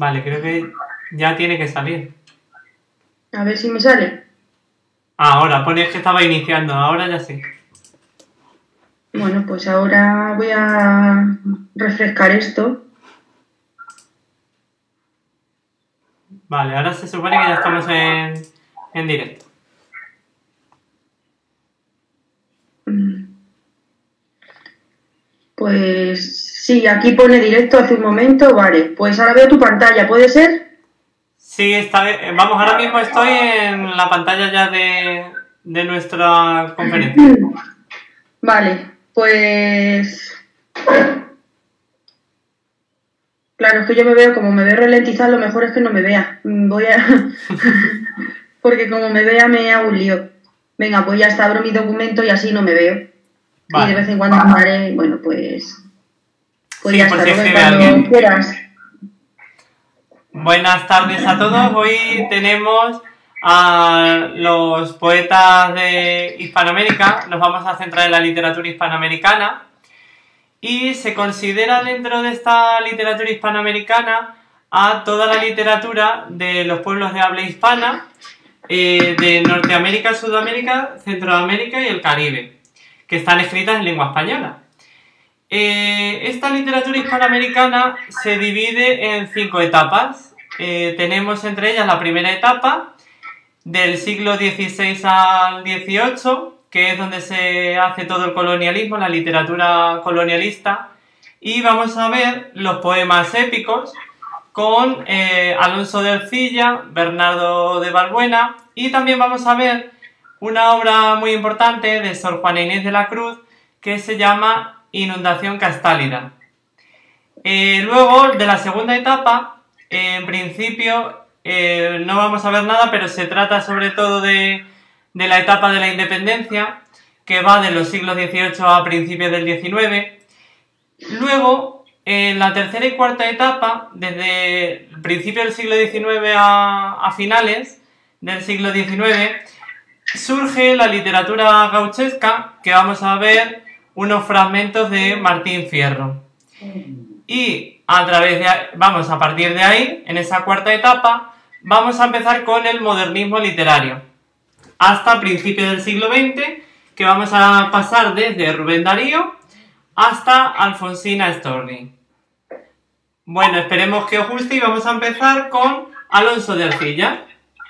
Vale, creo que ya tiene que salir. A ver si me sale. Ahora, pones que estaba iniciando, ahora ya sí. Bueno, pues ahora voy a refrescar esto. Vale, ahora se supone que ya estamos en directo. Pues sí, aquí pone directo hace un momento. Vale, pues ahora veo tu pantalla, ¿puede ser? Sí, vamos, ahora mismo estoy en la pantalla ya de nuestra conferencia. Vale, pues... Claro, es que yo me veo, como me veo ralentizado, lo mejor es que no me vea. Voy a... Porque como me vea me hago un lío. Venga, pues ya está, abro mi documento y así no me veo. Vale. Y de vez en cuando haré, bueno, pues Sí, ya por está, si luego escribe cuando alguien. quieras. Buenas tardes a todos. Hoy tenemos a los poetas de Hispanoamérica. Nos vamos a centrar en la literatura hispanoamericana. Y se considera dentro de esta literatura hispanoamericana a toda la literatura de los pueblos de habla hispana de Norteamérica, Sudamérica, Centroamérica y el Caribe, que están escritas en lengua española. Esta literatura hispanoamericana se divide en 5 etapas. Tenemos entre ellas la primera etapa, del siglo XVI al XVIII, que es donde se hace todo el colonialismo, la literatura colonialista, y vamos a ver los poemas épicos con Alonso de Ercilla, Bernardo de Balbuena, y también vamos a ver una obra muy importante de Sor Juana Inés de la Cruz que se llama Inundación Castálida. Luego, de la segunda etapa, en principio no vamos a ver nada, pero se trata sobre todo de la etapa de la independencia, que va de los siglos XVIII a principios del XIX. Luego, en la tercera y cuarta etapa, desde el principio del siglo XIX a finales del siglo XIX, surge la literatura gauchesca, que vamos a ver unos fragmentos de Martín Fierro. Y a partir de ahí, en esa cuarta etapa, vamos a empezar con el modernismo literario, hasta principios del siglo XX, que vamos a pasar desde Rubén Darío hasta Alfonsina Storni. Bueno, esperemos que os guste y vamos a empezar con Alonso de Ercilla.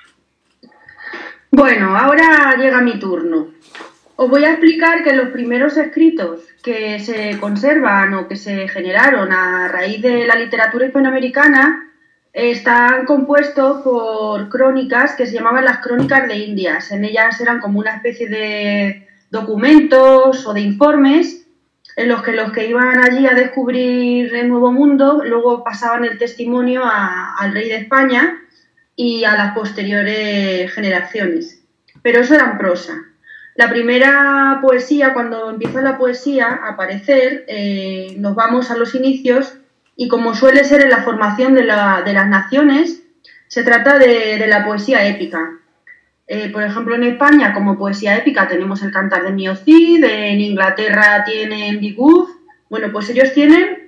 Bueno, ahora llega mi turno. Os voy a explicar que los primeros escritos que se conservan o que se generaron a raíz de la literatura hispanoamericana están compuestos por crónicas que se llamaban las crónicas de Indias. En ellas eran como una especie de documentos o de informes en los que iban allí a descubrir el Nuevo Mundo, luego pasaban el testimonio al rey de España y a las posteriores generaciones. Pero eso era en prosa. La primera poesía, cuando empieza la poesía a aparecer, nos vamos a los inicios y, como suele ser en la formación de las naciones, se trata de la poesía épica. Por ejemplo, en España, como poesía épica, tenemos el Cantar de Mio Cid, en Inglaterra tienen Beowulf. Bueno, pues ellos tienen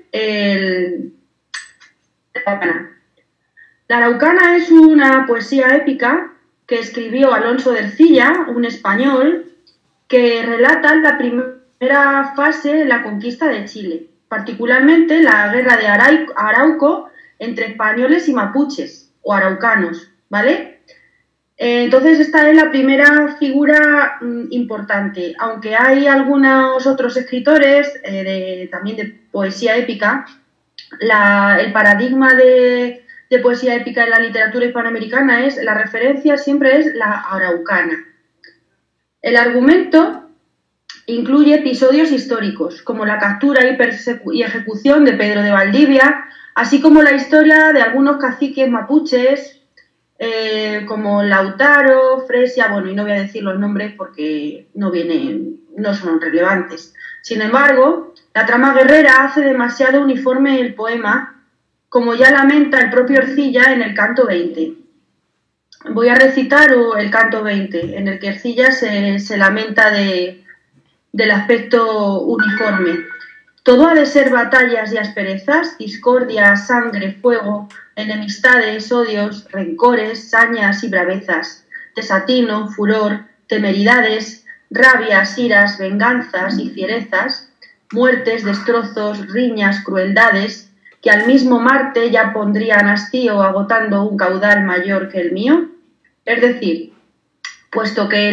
la Araucana es una poesía épica que escribió Alonso de Ercilla, un español, que relata la primera fase de la conquista de Chile, particularmente la guerra de Arauco entre españoles y mapuches, o araucanos, ¿vale? Entonces esta es la primera figura importante, aunque hay algunos otros escritores también de poesía épica. El paradigma de poesía épica en la literatura hispanoamericana la referencia siempre es la araucana. El argumento incluye episodios históricos, como la captura y ejecución de Pedro de Valdivia, así como la historia de algunos caciques mapuches, como Lautaro, Fresia, bueno, y no voy a decir los nombres porque no son relevantes. Sin embargo, la trama guerrera hace demasiado uniforme el poema, como ya lamenta el propio Ercilla en el canto 20. Voy a recitar el canto 20, en el que Ercilla se lamenta del aspecto uniforme. Todo ha de ser batallas y asperezas, discordia, sangre, fuego, enemistades, odios, rencores, sañas y bravezas, desatino, furor, temeridades, rabias, iras, venganzas y fierezas, muertes, destrozos, riñas, crueldades, que al mismo Marte ya pondrían hastío agotando un caudal mayor que el mío. Es decir, puesto que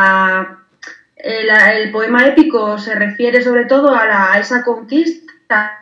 el poema épico se refiere sobre todo a esa conquista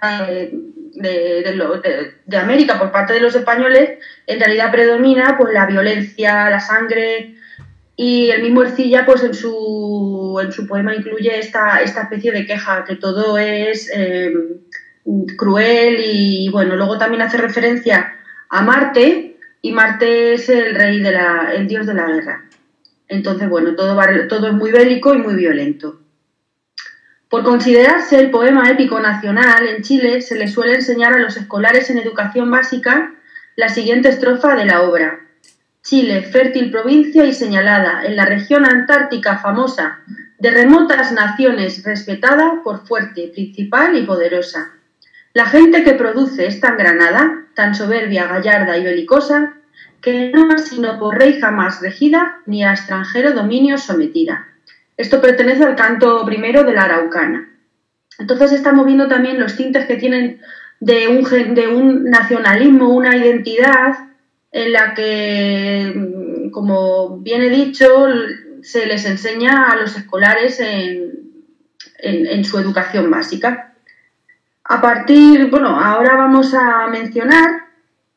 de América por parte de los españoles, en realidad predomina pues la violencia, la sangre, y el mismo Ercilla pues en su poema incluye esta especie de queja, que todo es cruel, y bueno, luego también hace referencia a Marte, y Marte es el rey el dios de la guerra. Entonces, bueno, todo es muy bélico y muy violento. Por considerarse el poema épico nacional, en Chile se le suele enseñar a los escolares en educación básica la siguiente estrofa de la obra. Chile, fértil provincia y señalada, en la región antártica famosa, de remotas naciones respetada por fuerte, principal y poderosa. La gente que produce es tan granada, tan soberbia, gallarda y belicosa, que no es sino por rey jamás regida, ni a extranjero dominio sometida. Esto pertenece al canto primero de la Araucana. Entonces estamos viendo también los tintes que tienen de un nacionalismo, una identidad en la que, como bien he dicho, se les enseña a los escolares en su educación básica. Ahora vamos a mencionar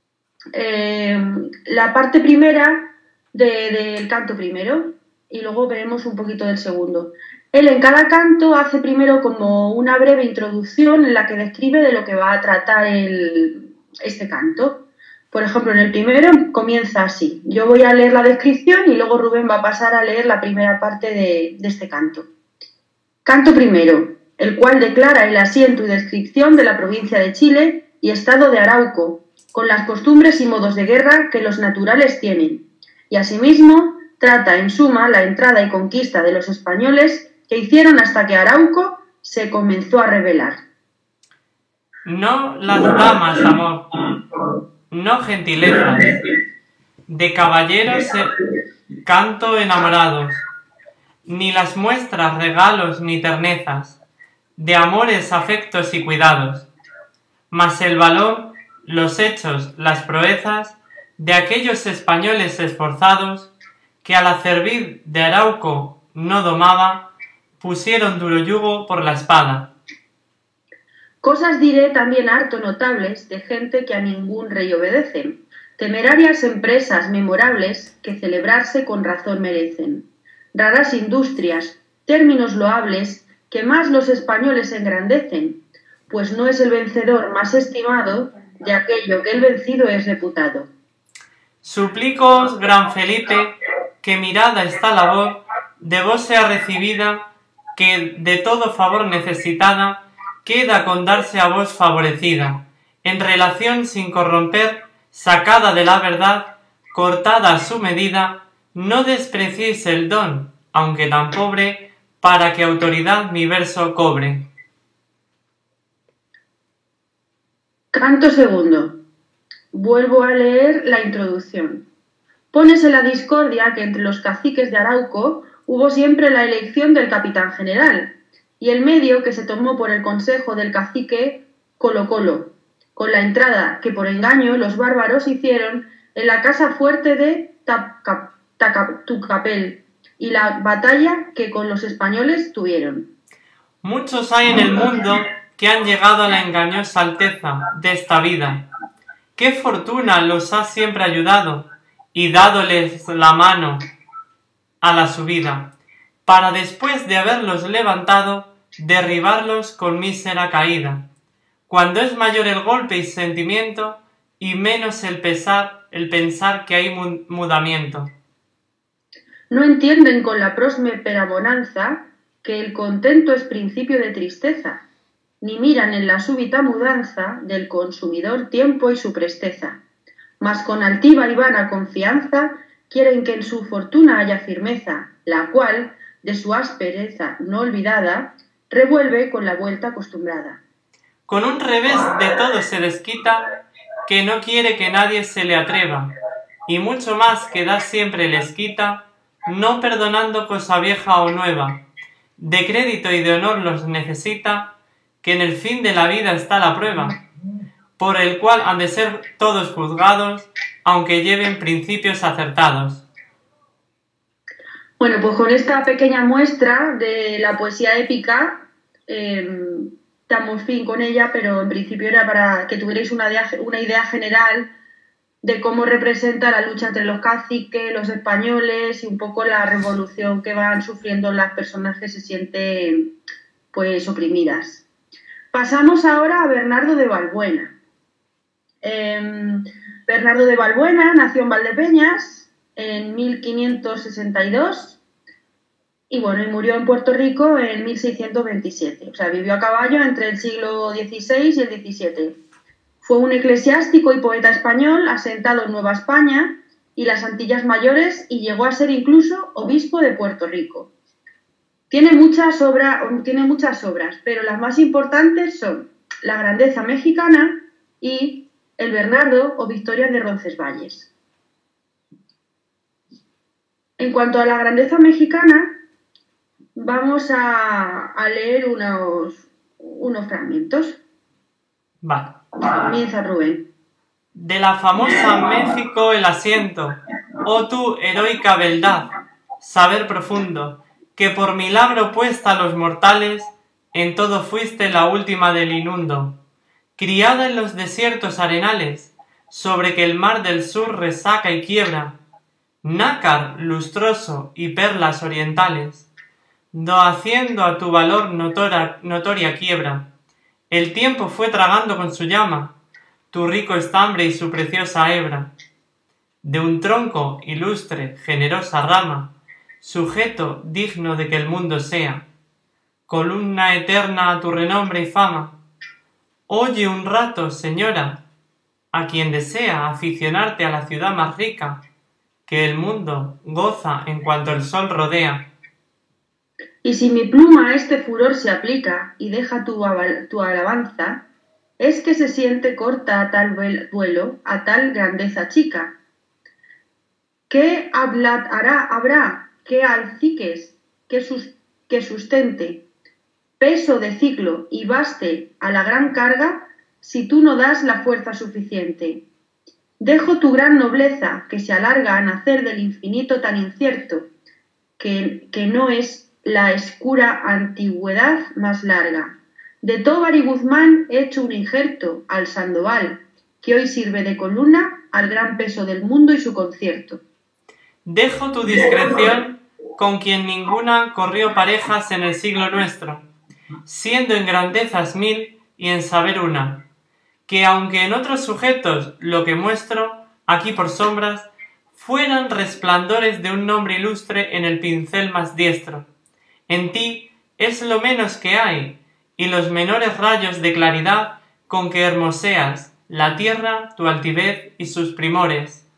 la parte primera del canto primero, y luego veremos un poquito del segundo. Él en cada canto hace primero como una breve introducción en la que describe de lo que va a tratar este canto. Por ejemplo, en el primero comienza así. Yo voy a leer la descripción y luego Rubén va a pasar a leer la primera parte de este canto. Canto primero, el cual declara el asiento y descripción de la provincia de Chile y estado de Arauco, con las costumbres y modos de guerra que los naturales tienen, y asimismo trata en suma la entrada y conquista de los españoles que hicieron hasta que Arauco se comenzó a rebelar. No las damas, amor, no gentilezas, de caballeros canto enamorados, ni las muestras, regalos ni ternezas, de amores, afectos y cuidados, mas el valor, los hechos, las proezas de aquellos españoles esforzados que al acervir de Arauco no domaba, pusieron duro yugo por la espada. Cosas diré también harto notables de gente que a ningún rey obedecen, temerarias empresas memorables que celebrarse con razón merecen, raras industrias, términos loables que más los españoles engrandecen, pues no es el vencedor más estimado de aquello que el vencido es reputado. Suplicoos, gran Felipe, que mirada esta labor de vos sea recibida, que de todo favor necesitada, queda con darse a vos favorecida, en relación sin corromper, sacada de la verdad, cortada a su medida, no despreciéis el don, aunque tan pobre, para que autoridad mi verso cobre. Canto segundo. Vuelvo a leer la introducción. Pónese la discordia que entre los caciques de Arauco hubo siempre la elección del capitán general, y el medio que se tomó por el consejo del cacique Colo Colo, con la entrada que por engaño los bárbaros hicieron en la casa fuerte de Tucapel, y la batalla que con los españoles tuvieron. Muchos hay en el mundo que han llegado a la engañosa alteza de esta vida. ¡Qué fortuna los ha siempre ayudado y dádoles la mano a la subida, para después de haberlos levantado, derribarlos con mísera caída, cuando es mayor el golpe y sentimiento, y menos el pensar que hay mudamiento. No entienden con la próspera bonanza que el contento es principio de tristeza, ni miran en la súbita mudanza del consumidor tiempo y su presteza, mas con altiva y vana confianza quieren que en su fortuna haya firmeza, la cual, de su aspereza no olvidada, revuelve con la vuelta acostumbrada. con un revés de todo se desquita, que no quiere que nadie se le atreva, y mucho más que da siempre les quita, no perdonando cosa vieja o nueva. De crédito y de honor los necesita, que en el fin de la vida está la prueba, por el cual han de ser todos juzgados, aunque lleven principios acertados. Bueno, pues con esta pequeña muestra de la poesía épica, damos fin con ella, pero en principio era para que tuvierais una idea general de cómo representa la lucha entre los caciques, los españoles y un poco la revolución que van sufriendo las personas que se sienten pues oprimidas. Pasamos ahora a Bernardo de Valbuena. Bernardo de Valbuena nació en Valdepeñas en 1562 y bueno, y murió en Puerto Rico en 1627. O sea, vivió a caballo entre el siglo XVI y el XVII. Fue un eclesiástico y poeta español asentado en Nueva España y las Antillas Mayores y llegó a ser incluso obispo de Puerto Rico. Tiene muchas obras, pero las más importantes son La Grandeza Mexicana y El Bernardo o Victorias de Roncesvalles. En cuanto a La Grandeza Mexicana, vamos a leer unos fragmentos. Vale. Comienza Rubén. De la famosa México el asiento, oh tú, heroica beldad, saber profundo, que por milagro puesta a los mortales, en todo fuiste la última del inundo, criada en los desiertos arenales, sobre que el mar del sur resaca y quiebra, nácar lustroso y perlas orientales, do haciendo a tu valor notoria quiebra. El tiempo fue tragando con su llama tu rico estambre y su preciosa hebra. De un tronco ilustre, generosa rama, sujeto digno de que el mundo sea, columna eterna a tu renombre y fama. Oye un rato, señora, a quien desea aficionarte a la ciudad más rica, que el mundo goza en cuanto el sol rodea. Y si mi pluma a este furor se aplica y deja tu alabanza, es que se siente corta a tal duelo, a tal grandeza chica. ¿Qué habrá, qué alciques, que sustente, peso de ciclo y baste a la gran carga, si tú no das la fuerza suficiente? Dejo tu gran nobleza, que se alarga a nacer del infinito tan incierto, que no es la escura antigüedad más larga. De Tóvar y Guzmán he hecho un injerto al Sandoval, que hoy sirve de columna al gran peso del mundo y su concierto. Dejo tu discreción con quien ninguna corrió parejas en el siglo nuestro, siendo en grandezas mil y en saber una, que aunque en otros sujetos lo que muestro, aquí por sombras, fueran resplandores de un nombre ilustre en el pincel más diestro. En ti es lo menos que hay, y los menores rayos de claridad con que hermoseas la tierra, tu altivez y sus primores.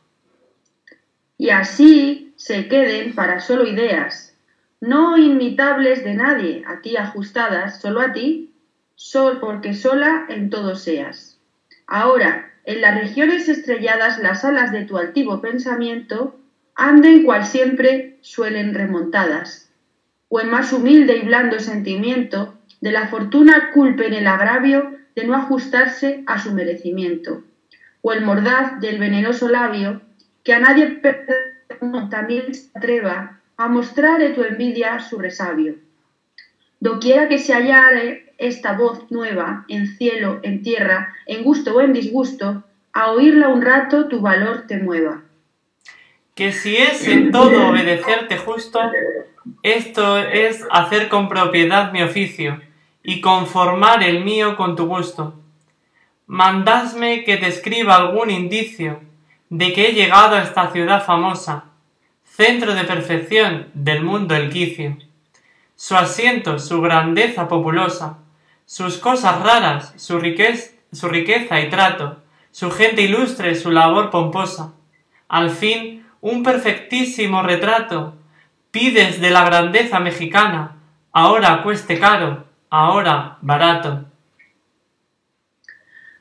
Y así se queden para solo ideas, no imitables de nadie, a ti ajustadas, solo a ti, porque sola en todo seas. Ahora, en las regiones estrelladas las alas de tu altivo pensamiento anden cual siempre suelen remontadas, o en más humilde y blando sentimiento de la fortuna culpen el agravio de no ajustarse a su merecimiento, o el mordaz del venenoso labio que a nadie también se atreva a mostrar de tu envidia su resabio. Doquiera que se hallare esta voz nueva, en cielo, en tierra, en gusto o en disgusto, a oírla un rato tu valor te mueva. Que si es en todo obedecerte justo, esto es hacer con propiedad mi oficio, y conformar el mío con tu gusto. Mandadme que te escriba algún indicio de que he llegado a esta ciudad famosa, centro de perfección del mundo el quicio. Su asiento, su grandeza populosa, sus cosas raras, su riqueza y trato, su gente ilustre, su labor pomposa. Al fin, un perfectísimo retrato pides de la grandeza mexicana, ahora cueste caro, ahora barato.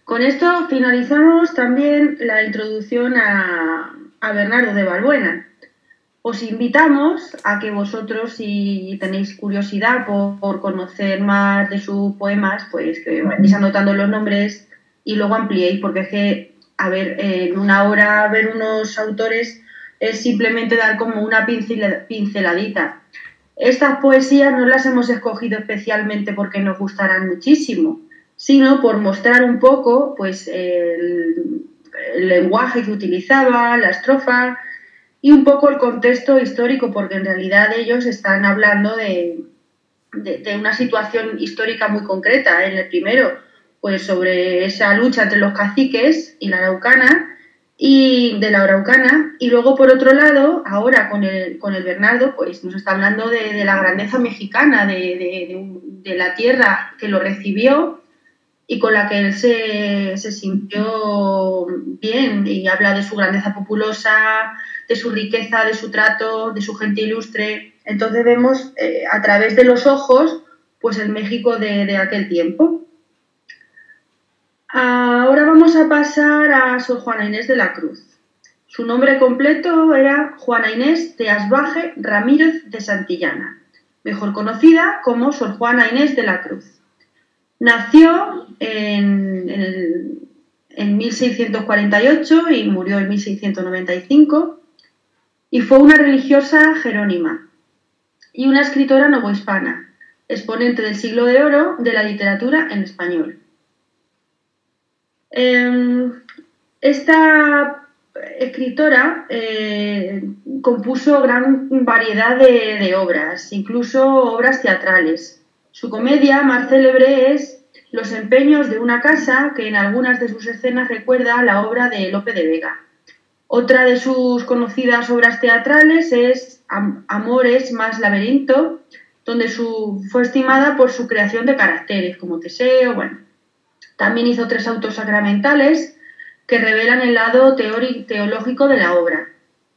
Con esto finalizamos también la introducción a Bernardo de Balbuena. Os invitamos a que vosotros, si tenéis curiosidad por conocer más de sus poemas, pues que vayáis anotando los nombres y luego ampliéis, porque es que, a ver, en una hora ver unos autores es simplemente dar como una pinceladita. Estas poesías no las hemos escogido especialmente porque nos gustaran muchísimo, sino por mostrar un poco pues, el lenguaje que utilizaba, la estrofa y un poco el contexto histórico, porque en realidad ellos están hablando de una situación histórica muy concreta. En el primero, pues sobre esa lucha entre los caciques y la araucana, y luego por otro lado, ahora con el Bernardo, pues nos está hablando de la grandeza mexicana, de la tierra que lo recibió y con la que él se sintió bien, y habla de su grandeza populosa, de su riqueza, de su trato, de su gente ilustre. Entonces vemos a través de los ojos pues el México de aquel tiempo. Ahora vamos a pasar a Sor Juana Inés de la Cruz. Su nombre completo era Juana Inés de Asbaje Ramírez de Santillana, mejor conocida como Sor Juana Inés de la Cruz. Nació en 1648 y murió en 1695 y fue una religiosa jerónima y una escritora novohispana, exponente del siglo de oro de la literatura en español. Esta escritora compuso gran variedad de obras, incluso obras teatrales. Su comedia más célebre es Los empeños de una casa, que en algunas de sus escenas recuerda la obra de Lope de Vega. Otra de sus conocidas obras teatrales es Amores más laberinto, donde fue estimada por su creación de caracteres, como Teseo. Bueno, también hizo 3 autos sacramentales que revelan el lado teológico de la obra.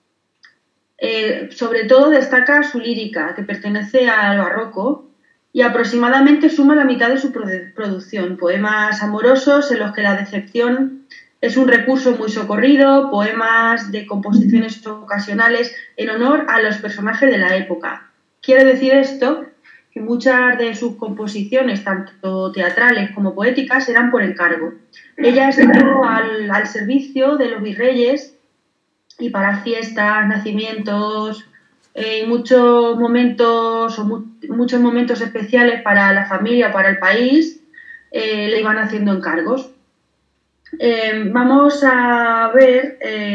Sobre todo destaca su lírica, que pertenece al barroco, y aproximadamente suma la mitad de su producción. Poemas amorosos en los que la decepción es un recurso muy socorrido, poemas de composiciones ocasionales en honor a los personajes de la época. Quiere decir esto que muchas de sus composiciones, tanto teatrales como poéticas, eran por encargo. Ella estuvo al servicio de los virreyes y para fiestas, nacimientos, muchos momentos especiales para la familia, para el país, le iban haciendo encargos. Vamos a ver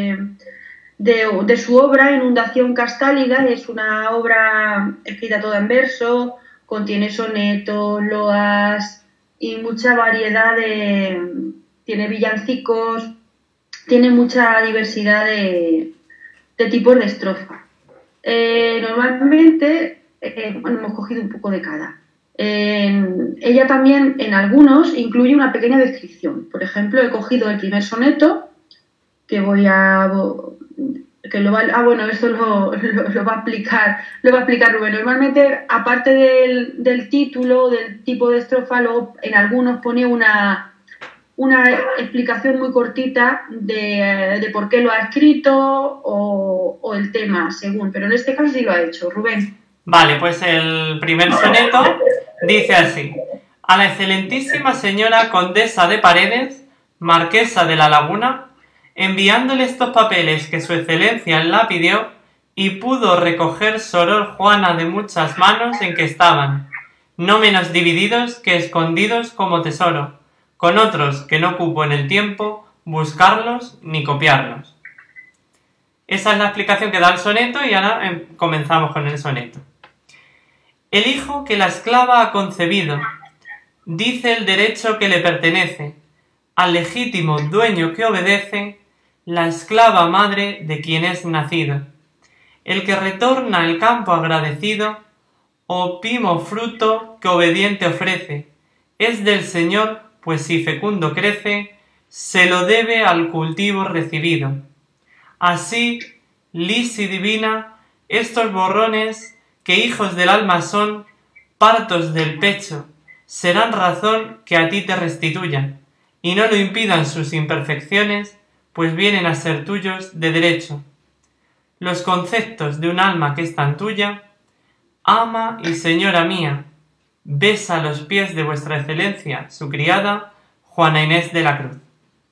de su obra Inundación Castálida. Es una obra escrita toda en verso, contiene sonetos, loas y mucha variedad tiene villancicos, tiene mucha diversidad de tipos de estrofa. Normalmente, hemos cogido un poco de cada. Ella también, en algunos, incluye una pequeña descripción. Por ejemplo, he cogido el primer soneto, que esto lo va a explicar Rubén. Normalmente, aparte del título, del tipo de estrofa, luego en algunos pone una explicación muy cortita de por qué lo ha escrito o el tema, según. Pero en este caso sí lo ha hecho. Rubén. Vale, pues el primer soneto dice así: a la excelentísima señora condesa de Paredes, marquesa de la Laguna, enviándole estos papeles que su excelencia la pidió, y pudo recoger Sor Juana de muchas manos en que estaban, no menos divididos que escondidos como tesoro, con otros que no cupo en el tiempo buscarlos ni copiarlos. Esa es la explicación que da el soneto y ahora comenzamos con el soneto. El hijo que la esclava ha concebido, dice el derecho que le pertenece, al legítimo dueño que obedece, la esclava madre de quien es nacido. El que retorna el campo agradecido, opimo fruto que obediente ofrece, es del Señor, pues si fecundo crece, se lo debe al cultivo recibido. Así, lisi divina, estos borrones, que hijos del alma son, partos del pecho, serán razón que a ti te restituyan, y no lo impidan sus imperfecciones, pues vienen a ser tuyos de derecho. Los conceptos de un alma que es tan tuya, ama y señora mía, besa los pies de vuestra excelencia, su criada, Juana Inés de la Cruz.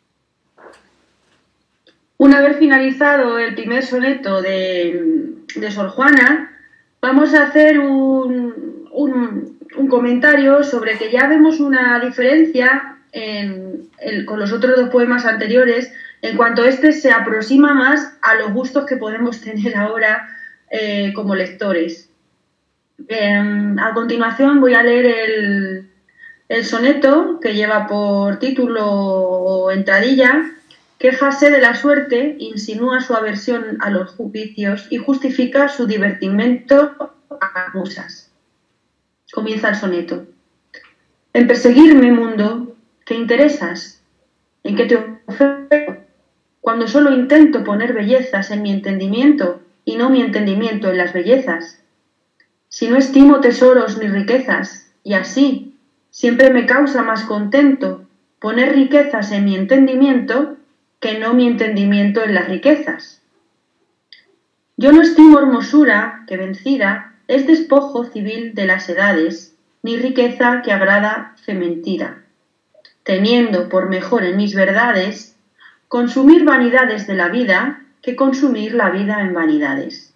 Una vez finalizado el primer soneto de Sor Juana, vamos a hacer un comentario sobre que ya vemos una diferencia con los otros dos poemas anteriores, en cuanto este se aproxima más a los gustos que podemos tener ahora como lectores. A continuación voy a leer el soneto que lleva por título o entradilla: quéjase de la suerte, insinúa su aversión a los juicios y justifica su divertimento a las musas. Comienza el soneto. En perseguirme, mundo, ¿qué interesas? ¿En qué te ofrezco? Cuando solo intento poner bellezas en mi entendimiento y no mi entendimiento en las bellezas. Si no estimo tesoros ni riquezas, y así siempre me causa más contento poner riquezas en mi entendimiento que no mi entendimiento en las riquezas. Yo no estimo hermosura que vencida es despojo civil de las edades, ni riqueza que agrada fe mentira, teniendo por mejor en mis verdades consumir vanidades de la vida que consumir la vida en vanidades.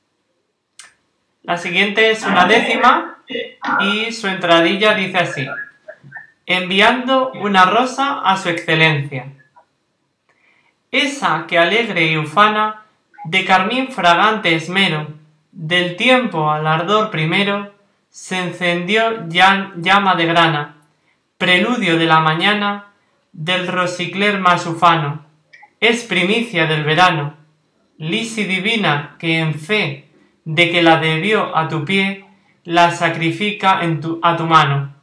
La siguiente es una décima y su entradilla dice así: enviando una rosa a su excelencia. Esa que alegre y ufana, de carmín fragante esmero, del tiempo al ardor primero, se encendió llama de grana, preludio de la mañana, del rosicler más ufano, es primicia del verano, lisi divina que en fe de que la debió a tu pie, la sacrifica a tu mano.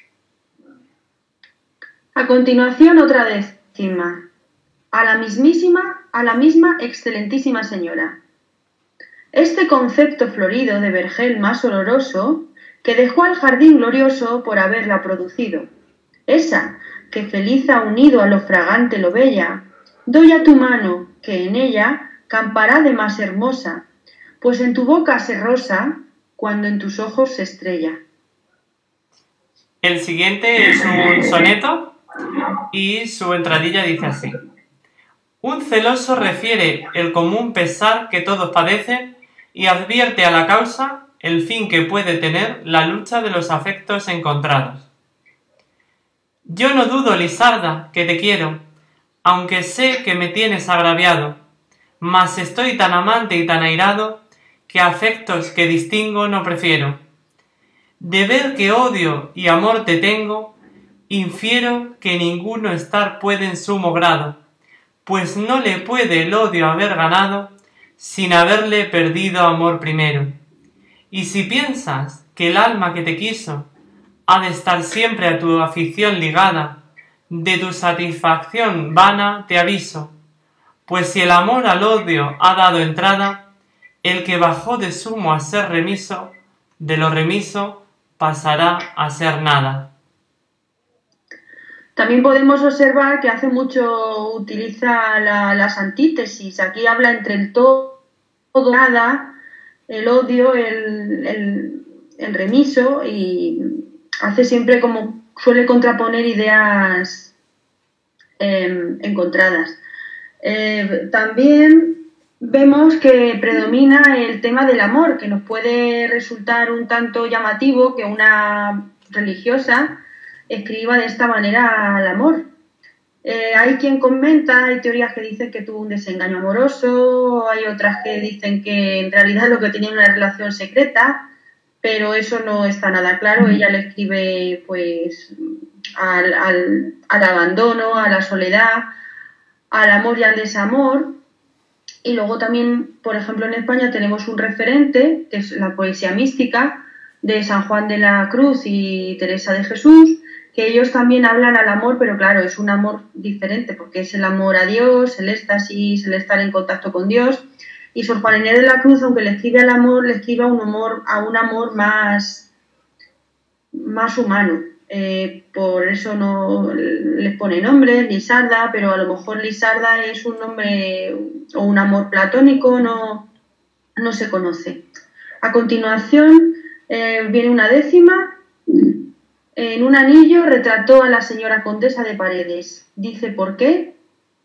A continuación otra décima. A la misma excelentísima señora. Este concepto florido de vergel más oloroso, que dejó al jardín glorioso por haberla producido. Esa, que feliz ha unido a lo fragante lo bella, doy a tu mano, que en ella campará de más hermosa, pues en tu boca se rosa, cuando en tus ojos se estrella. El siguiente es un soneto y su entradilla dice así: un celoso refiere el común pesar que todos padecen y advierte a la causa el fin que puede tener la lucha de los afectos encontrados. Yo no dudo, Lisarda, que te quiero, aunque sé que me tienes agraviado, mas estoy tan amante y tan airado que afectos que distingo no prefiero. De ver que odio y amor te tengo, infiero que ninguno estar puede en sumo grado, pues no le puede el odio haber ganado sin haberle perdido amor primero. Y si piensas que el alma que te quiso ha de estar siempre a tu afición ligada, de tu satisfacción vana te aviso, pues si el amor al odio ha dado entrada, el que bajó de sumo a ser remiso, de lo remiso pasará a ser nada. También podemos observar que hace mucho utiliza las antítesis. Aquí habla entre el todo, nada, el odio, el remiso, y hace siempre como suele contraponer ideas encontradas. También vemos que predomina el tema del amor, que nos puede resultar un tanto llamativo que una religiosa escriba de esta manera al amor. Hay quien comenta, hay teorías que dicen que tuvo un desengaño amoroso, hay otras que dicen que en realidad lo que tenía una relación secreta, pero eso no está nada claro. Ella le escribe pues al abandono, a la soledad, al amor y al desamor. Y luego también, por ejemplo, en España tenemos un referente, que es la poesía mística de San Juan de la Cruz y Teresa de Jesús, que ellos también hablan al amor, pero claro, es un amor diferente, porque es el amor a Dios, el éxtasis, el estar en contacto con Dios. Y Sor Juana Inés de la Cruz, aunque le escribe al amor, le escribe a un amor más humano. por eso no les pone nombre, Lisarda, pero a lo mejor Lisarda es un nombre o un amor platónico, no se conoce. A continuación viene una décima. En un anillo retrató a la señora condesa de Paredes. Dice por qué.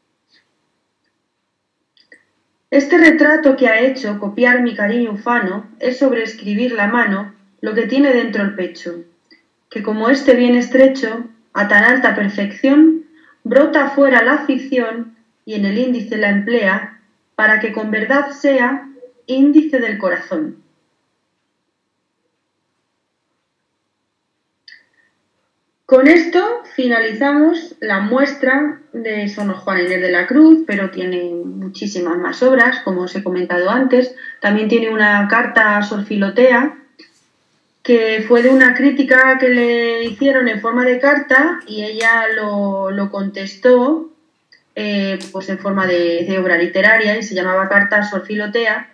Este retrato que ha hecho copiar mi cariño ufano es sobreescribir la mano lo que tiene dentro el pecho, que como este bien estrecho, a tan alta perfección, brota afuera la afición y en el índice la emplea para que con verdad sea índice del corazón. Con esto finalizamos la muestra de Sor Juana Inés de la Cruz, pero tiene muchísimas más obras, como os he comentado antes. También tiene una carta a Sor Filotea, que fue de una crítica que le hicieron en forma de carta y ella lo contestó pues en forma de obra literaria y se llamaba Carta a Sor Filotea,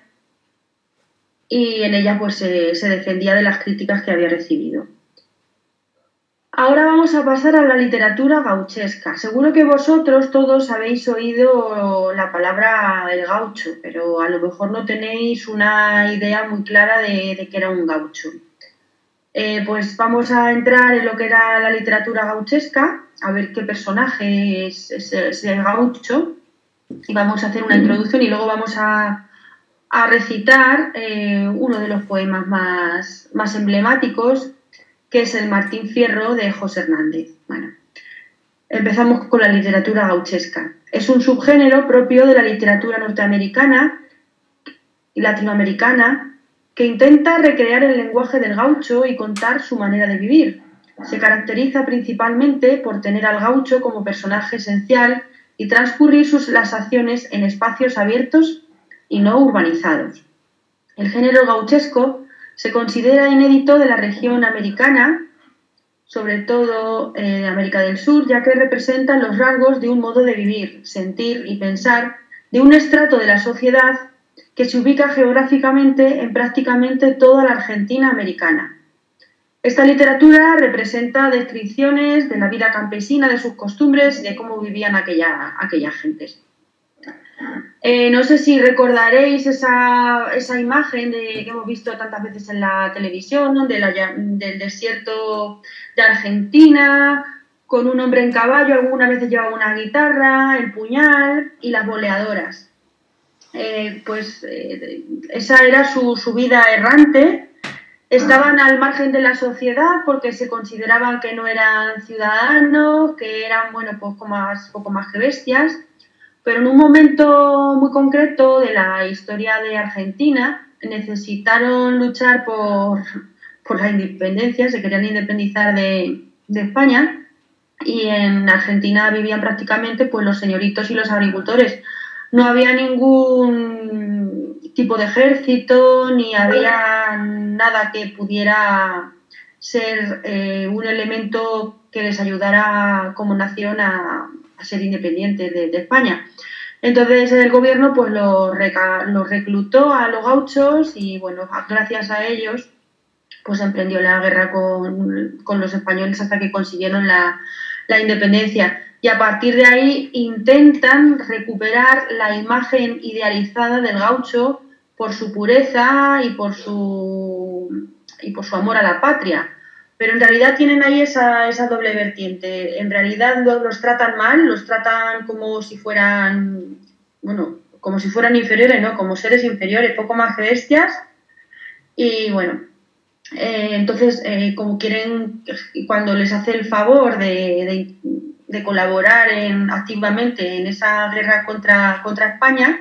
y en ella pues se defendía de las críticas que había recibido. Ahora vamos a pasar a la literatura gauchesca. Seguro que vosotros todos habéis oído la palabra el gaucho, pero a lo mejor no tenéis una idea muy clara de qué era un gaucho. Pues vamos a entrar en lo que era la literatura gauchesca, a ver qué personaje es el gaucho, y vamos a hacer una introducción y luego vamos a recitar uno de los poemas más emblemáticos, que es el Martín Fierro de José Hernández. Bueno, empezamos con la literatura gauchesca. Es un subgénero propio de la literatura norteamericana y latinoamericana que intenta recrear el lenguaje del gaucho y contar su manera de vivir. Se caracteriza principalmente por tener al gaucho como personaje esencial y transcurrir las acciones en espacios abiertos y no urbanizados. El género gauchesco se considera inédito de la región americana, sobre todo de América del Sur, ya que representa los rasgos de un modo de vivir, sentir y pensar de un estrato de la sociedad que se ubica geográficamente en prácticamente toda la Argentina americana. Esta literatura representa descripciones de la vida campesina, de sus costumbres y de cómo vivían aquellas gentes. No sé si recordaréis esa imagen que hemos visto tantas veces en la televisión, del desierto de Argentina, con un hombre en caballo, algunas veces llevaba una guitarra, el puñal y las boleadoras. Esa era su vida errante. Estaban al margen de la sociedad porque se consideraban que no eran ciudadanos, que eran poco más que bestias. Pero en un momento muy concreto de la historia de Argentina necesitaron luchar por la independencia, se querían independizar de España, y en Argentina vivían prácticamente pues los señoritos y los agricultores. No había ningún tipo de ejército, ni había nada que pudiera ser un elemento que les ayudara como nación a ser independientes de España. Entonces el gobierno pues los reclutó a los gauchos y bueno, gracias a ellos pues emprendió la guerra con los españoles hasta que consiguieron la independencia. Y a partir de ahí intentan recuperar la imagen idealizada del gaucho por su pureza y por su amor a la patria. Pero en realidad tienen ahí esa doble vertiente. En realidad los tratan mal, los tratan como si fueran inferiores, ¿no? Como seres inferiores, poco más que bestias. Y bueno, entonces como quieren, cuando les hace el favor de colaborar activamente en esa guerra contra España,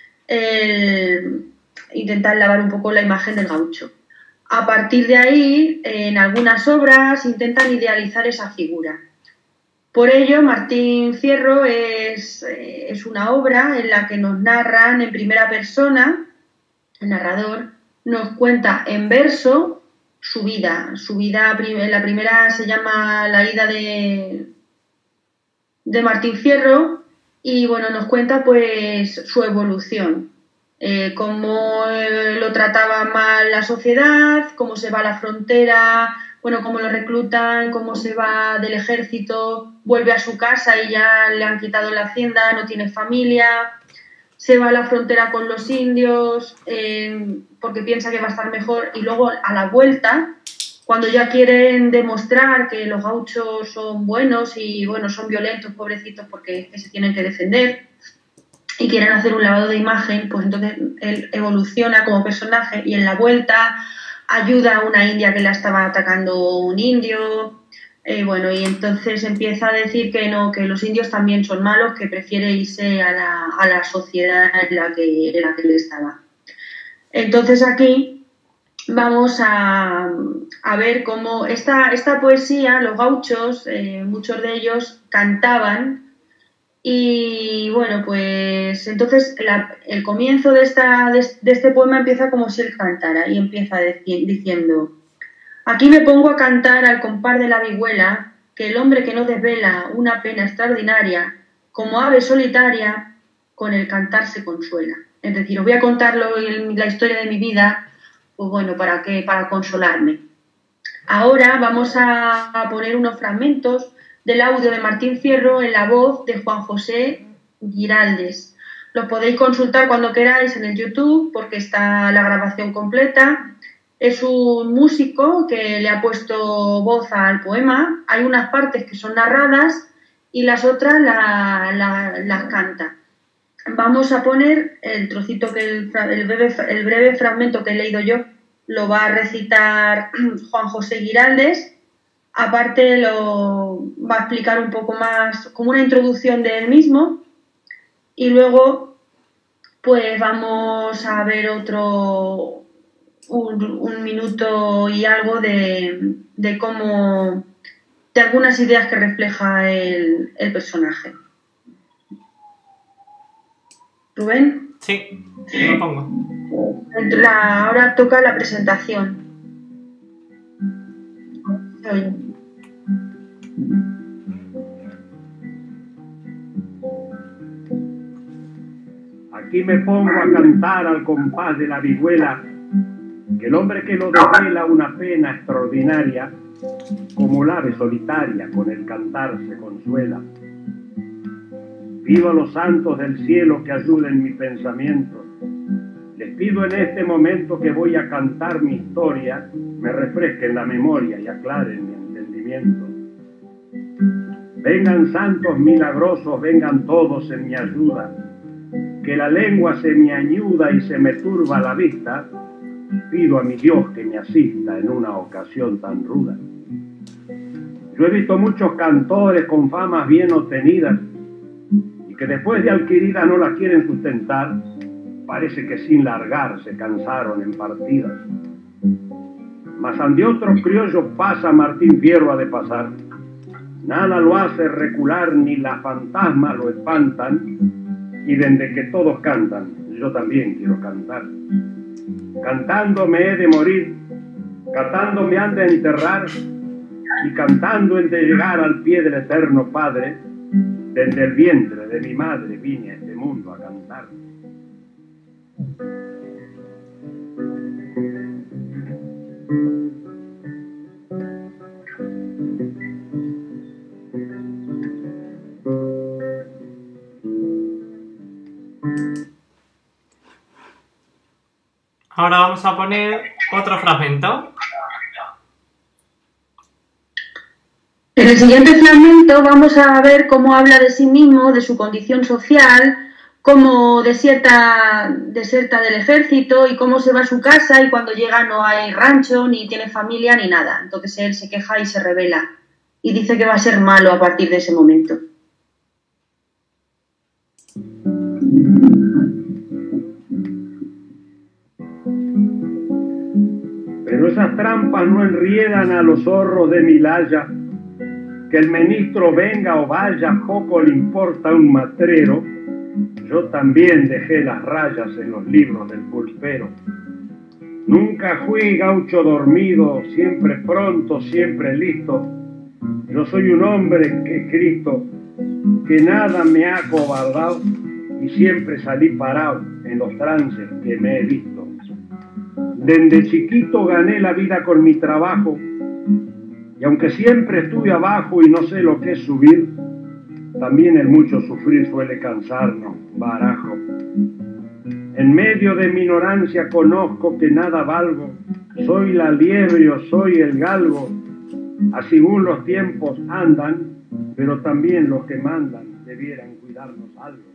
intentan lavar un poco la imagen del gaucho. A partir de ahí, en algunas obras intentan idealizar esa figura. Por ello, Martín Fierro es una obra en la que nos narran en primera persona, el narrador nos cuenta en verso su vida. La primera se llama La ida de Martín Fierro y bueno, nos cuenta pues su evolución. Cómo lo trataba mal la sociedad, cómo se va a la frontera bueno, cómo lo reclutan, cómo se va del ejército, vuelve a su casa y ya le han quitado la hacienda, no tiene familia, se va a la frontera con los indios porque piensa que va a estar mejor, y luego a la vuelta, cuando ya quieren demostrar que los gauchos son buenos y bueno, son violentos, pobrecitos, porque se tienen que defender y quieren hacer un lavado de imagen, pues entonces él evoluciona como personaje y en la vuelta ayuda a una india que la estaba atacando un indio, bueno, y entonces empieza a decir que no, que los indios también son malos, que prefiere irse a la sociedad en la que él estaba. Entonces aquí vamos a ver cómo esta poesía, los gauchos, muchos de ellos cantaban, y bueno, pues entonces el comienzo de este poema empieza como si él cantara, y empieza diciendo: aquí me pongo a cantar al compás de la vihuela, que el hombre que no desvela una pena extraordinaria, como ave solitaria, con el cantar se consuela. Es decir, os voy a contar la historia de mi vida, pues bueno, ¿para qué? Para consolarme. Ahora vamos a poner unos fragmentos del audio de Martín Fierro en la voz de Juan José Giraldes. Lo podéis consultar cuando queráis en el YouTube porque está la grabación completa. Es un músico que le ha puesto voz al poema. Hay unas partes que son narradas y las otras las canta. Vamos a poner el trocito el breve fragmento que he leído yo. Lo va a recitar Juan José Giraldes. Aparte lo va a explicar un poco más, como una introducción de él mismo, y luego pues vamos a ver un minuto y algo de cómo, de algunas ideas que refleja el personaje. ¿Rubén? Sí, lo pongo. Ahora toca la presentación. Aquí me pongo a cantar al compás de la vihuela, que el hombre que lo desvela una pena extraordinaria, como el ave solitaria con el cantar se consuela. Pido a los santos del cielo que ayuden mi pensamiento. Les pido en este momento que voy a cantar mi historia, me refresquen la memoria y aclaren mi entendimiento. Vengan santos milagrosos, vengan todos en mi ayuda, que la lengua se me añuda y se me turba la vista, pido a mi Dios que me asista en una ocasión tan ruda. Yo he visto muchos cantores con famas bien obtenidas y que después de adquirida no la quieren sustentar, parece que sin largar se cansaron en partidas. Mas ante otros criollos pasa Martín Fierro ha de pasar, nada lo hace recular ni las fantasmas lo espantan, y desde que todos cantan, yo también quiero cantar. Cantando me he de morir, cantando me han de enterrar, y cantando he de llegar al pie del eterno Padre, desde el vientre de mi madre vine a este mundo a cantar. Ahora vamos a poner otro fragmento. En el siguiente fragmento vamos a ver cómo habla de sí mismo, de su condición social, cómo deserta del ejército y cómo se va a su casa, y cuando llega no hay rancho, ni tiene familia, ni nada. Entonces él se queja y se rebela y dice que va a ser malo a partir de ese momento. Pero esas trampas no enriedan a los zorros de Milaya, que el ministro venga o vaya, poco le importa un matrero. Yo también dejé las rayas en los libros del pulpero. Nunca fui gaucho dormido, siempre pronto, siempre listo. Yo soy un hombre que es Cristo, que nada me ha acobardado y siempre salí parado en los trances que me he visto. Desde chiquito gané la vida con mi trabajo aunque siempre estuve abajo y no sé lo que es subir, también el mucho sufrir suele cansarnos, barajo. En medio de mi ignorancia conozco que nada valgo, soy la liebre o soy el galgo, así según los tiempos andan, pero también los que mandan debieran cuidarnos algo.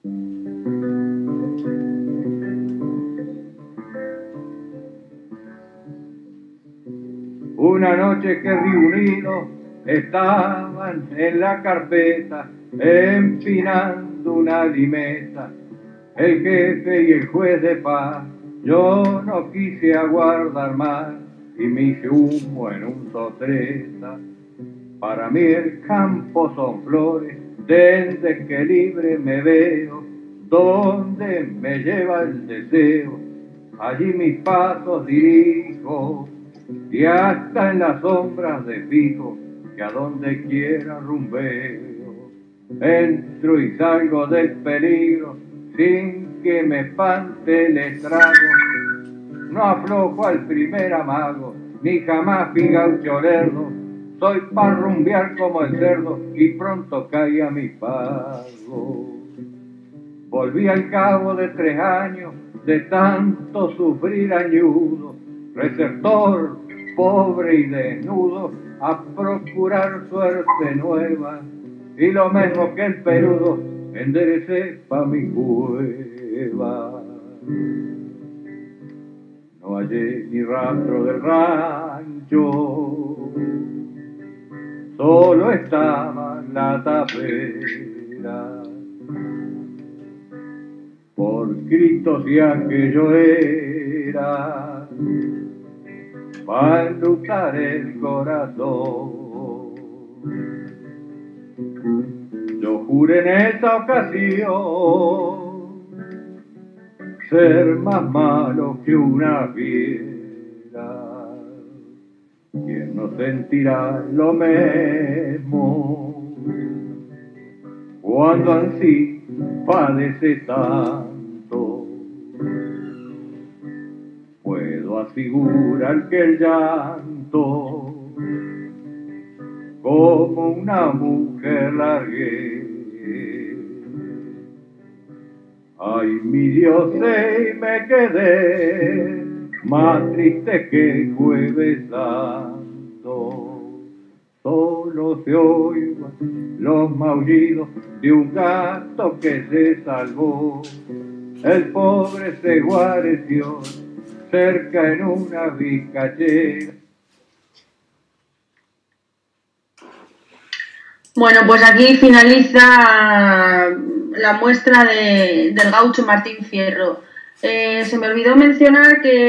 Una noche que reunidos estaban en la carpeta, empinando una limeta, el jefe y el juez de paz. Yo no quise aguardar más y me hice humo en un sotreta. Para mí el campo son flores, desde que libre me veo, donde me lleva el deseo, allí mis pasos dirijo, y hasta en las sombras de fijo, que a donde quiera rumbeo. Entro y salgo del peligro, sin que me espante el estrago. No aflojo al primer amago, ni jamás fui gaucho lerdo. Soy pa' rumbear como el cerdo, y pronto caí a mi pago. Volví al cabo de 3 años, de tanto sufrir añudo, receptor, pobre y desnudo, a procurar suerte nueva, y lo mismo que el peludo, enderecé pa' mi cueva. No hallé ni rastro del rancho, solo estaba la tapera. Por Cristo si aquello era para enlutar el corazón. Yo juré en esa ocasión ser más malo que una fiera. ¿Quién no sentirá lo mismo cuando ansí padece tanto? Puedo asegurar que el llanto como una mujer largué. Ay, mi Dios, y me quedé más triste que el Jueves Santo. Solo se oían los maullidos de un gato que se salvó. El pobre se guareció cerca en una vizcachera. Bueno, pues aquí finaliza la muestra del gaucho Martín Fierro. Se me olvidó mencionar que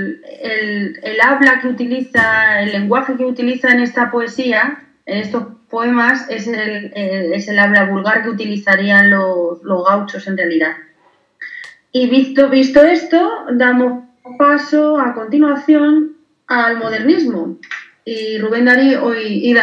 el habla que utiliza, el lenguaje que utiliza en esta poesía, en estos poemas, es el habla vulgar que utilizarían los gauchos en realidad. Y visto esto, damos paso a continuación al modernismo. Y Rubén Darío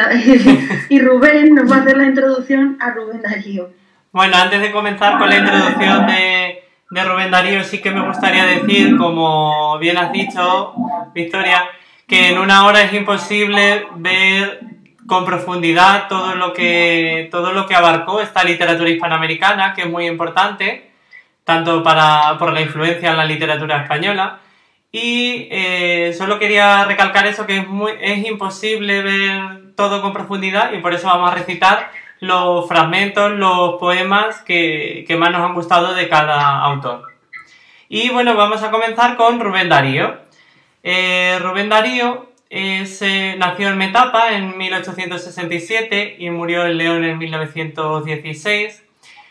y Rubén nos va a hacer la introducción a Rubén Darío. Bueno, antes de comenzar con la introducción de Rubén Darío, sí que me gustaría decir, como bien has dicho, Victoria, que en una hora es imposible ver con profundidad todo lo que abarcó esta literatura hispanoamericana, que es muy importante, tanto por la influencia en la literatura española. Y solo quería recalcar eso, que es imposible ver todo con profundidad, y por eso vamos a recitar los fragmentos, los poemas que más nos han gustado de cada autor. Y bueno, vamos a comenzar con Rubén Darío. Rubén Darío nació en Metapa en 1867 y murió en León en 1916.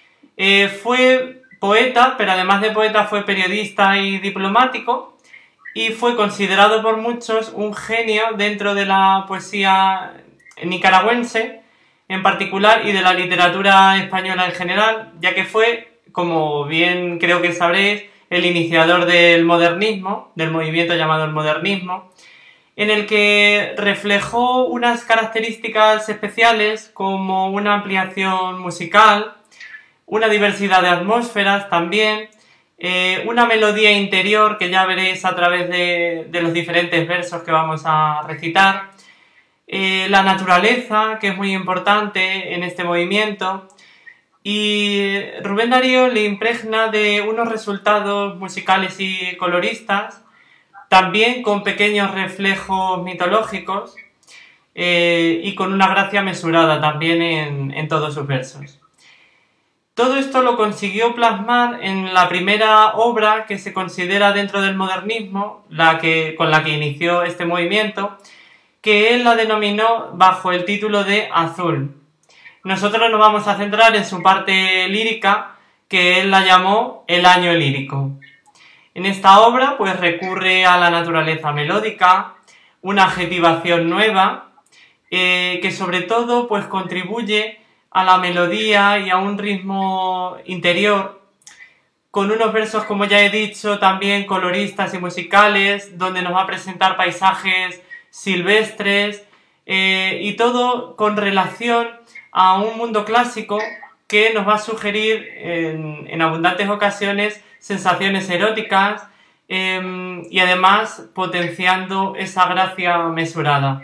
Fue poeta, pero además de poeta fue periodista y diplomático, y fue considerado por muchos un genio dentro de la poesía nicaragüense en particular y de la literatura española en general, ya que fue, como bien creo que sabréis, el iniciador del modernismo, del movimiento llamado el modernismo, en el que reflejó unas características especiales como una ampliación musical, una diversidad de atmósferas también, una melodía interior que ya veréis a través de los diferentes versos que vamos a recitar, la naturaleza, que es muy importante en este movimiento, y Rubén Darío le impregna de unos resultados musicales y coloristas, también con pequeños reflejos mitológicos y con una gracia mesurada también en todos sus versos. Todo esto lo consiguió plasmar en la primera obra que se considera dentro del modernismo, con la que inició este movimiento, que él la denominó bajo el título de Azul. Nosotros nos vamos a centrar en su parte lírica, que él la llamó El año lírico. En esta obra, pues recurre a la naturaleza melódica, una adjetivación nueva, que sobre todo pues contribuye a la melodía y a un ritmo interior, con unos versos, como ya he dicho, también coloristas y musicales, donde nos va a presentar paisajes silvestres, y todo con relación a un mundo clásico que nos va a sugerir en abundantes ocasiones sensaciones eróticas, y además potenciando esa gracia mesurada.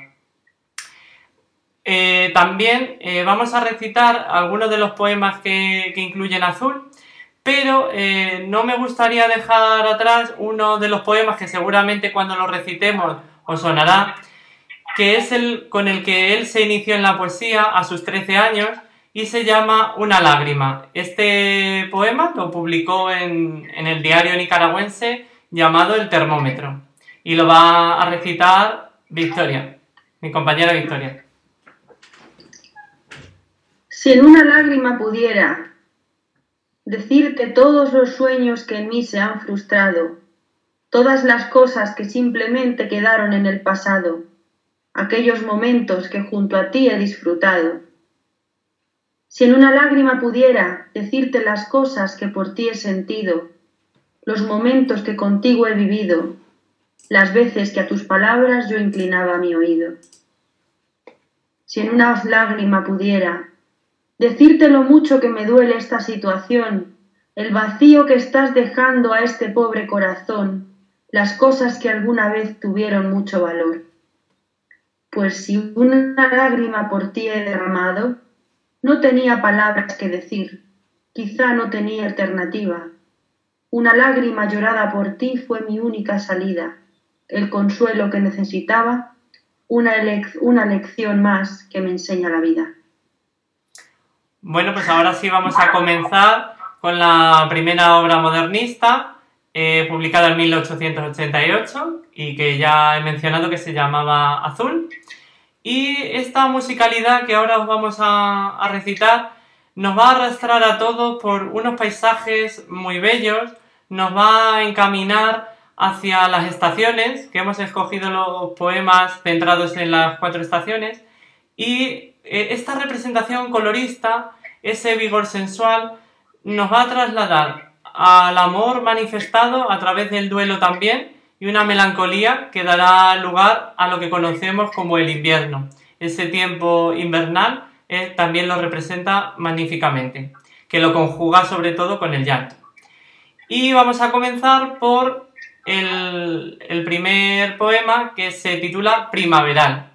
También vamos a recitar algunos de los poemas que incluyen Azul, pero no me gustaría dejar atrás uno de los poemas que seguramente cuando lo recitemos os sonará, que es el con el que él se inició en la poesía a sus 13 años y se llama Una lágrima. Este poema lo publicó en el diario nicaragüense llamado El Termómetro, y lo va a recitar Victoria, mi compañera Victoria. Si en una lágrima pudiera decirte todos los sueños que en mí se han frustrado, todas las cosas que simplemente quedaron en el pasado, aquellos momentos que junto a ti he disfrutado. Si en una lágrima pudiera decirte las cosas que por ti he sentido, los momentos que contigo he vivido, las veces que a tus palabras yo inclinaba mi oído. Si en una lágrima pudiera decirte lo mucho que me duele esta situación, el vacío que estás dejando a este pobre corazón, las cosas que alguna vez tuvieron mucho valor. Pues si una lágrima por ti he derramado, no tenía palabras que decir, quizá no tenía alternativa. Una lágrima llorada por ti fue mi única salida, el consuelo que necesitaba, una lección más que me enseña la vida. Bueno, pues ahora sí vamos a comenzar con la primera obra modernista, publicada en 1888 y que ya he mencionado que se llamaba Azul. Y esta musicalidad que ahora os vamos a recitar nos va a arrastrar a todos por unos paisajes muy bellos, nos va a encaminar hacia las estaciones, que hemos escogido los poemas centrados en las 4 estaciones, y esta representación colorista, ese vigor sensual, nos va a trasladar al amor manifestado a través del duelo también, y una melancolía que dará lugar a lo que conocemos como el invierno. Ese tiempo invernal también lo representa magníficamente, que lo conjuga sobre todo con el llanto. Y vamos a comenzar por el primer poema, que se titula Primaveral.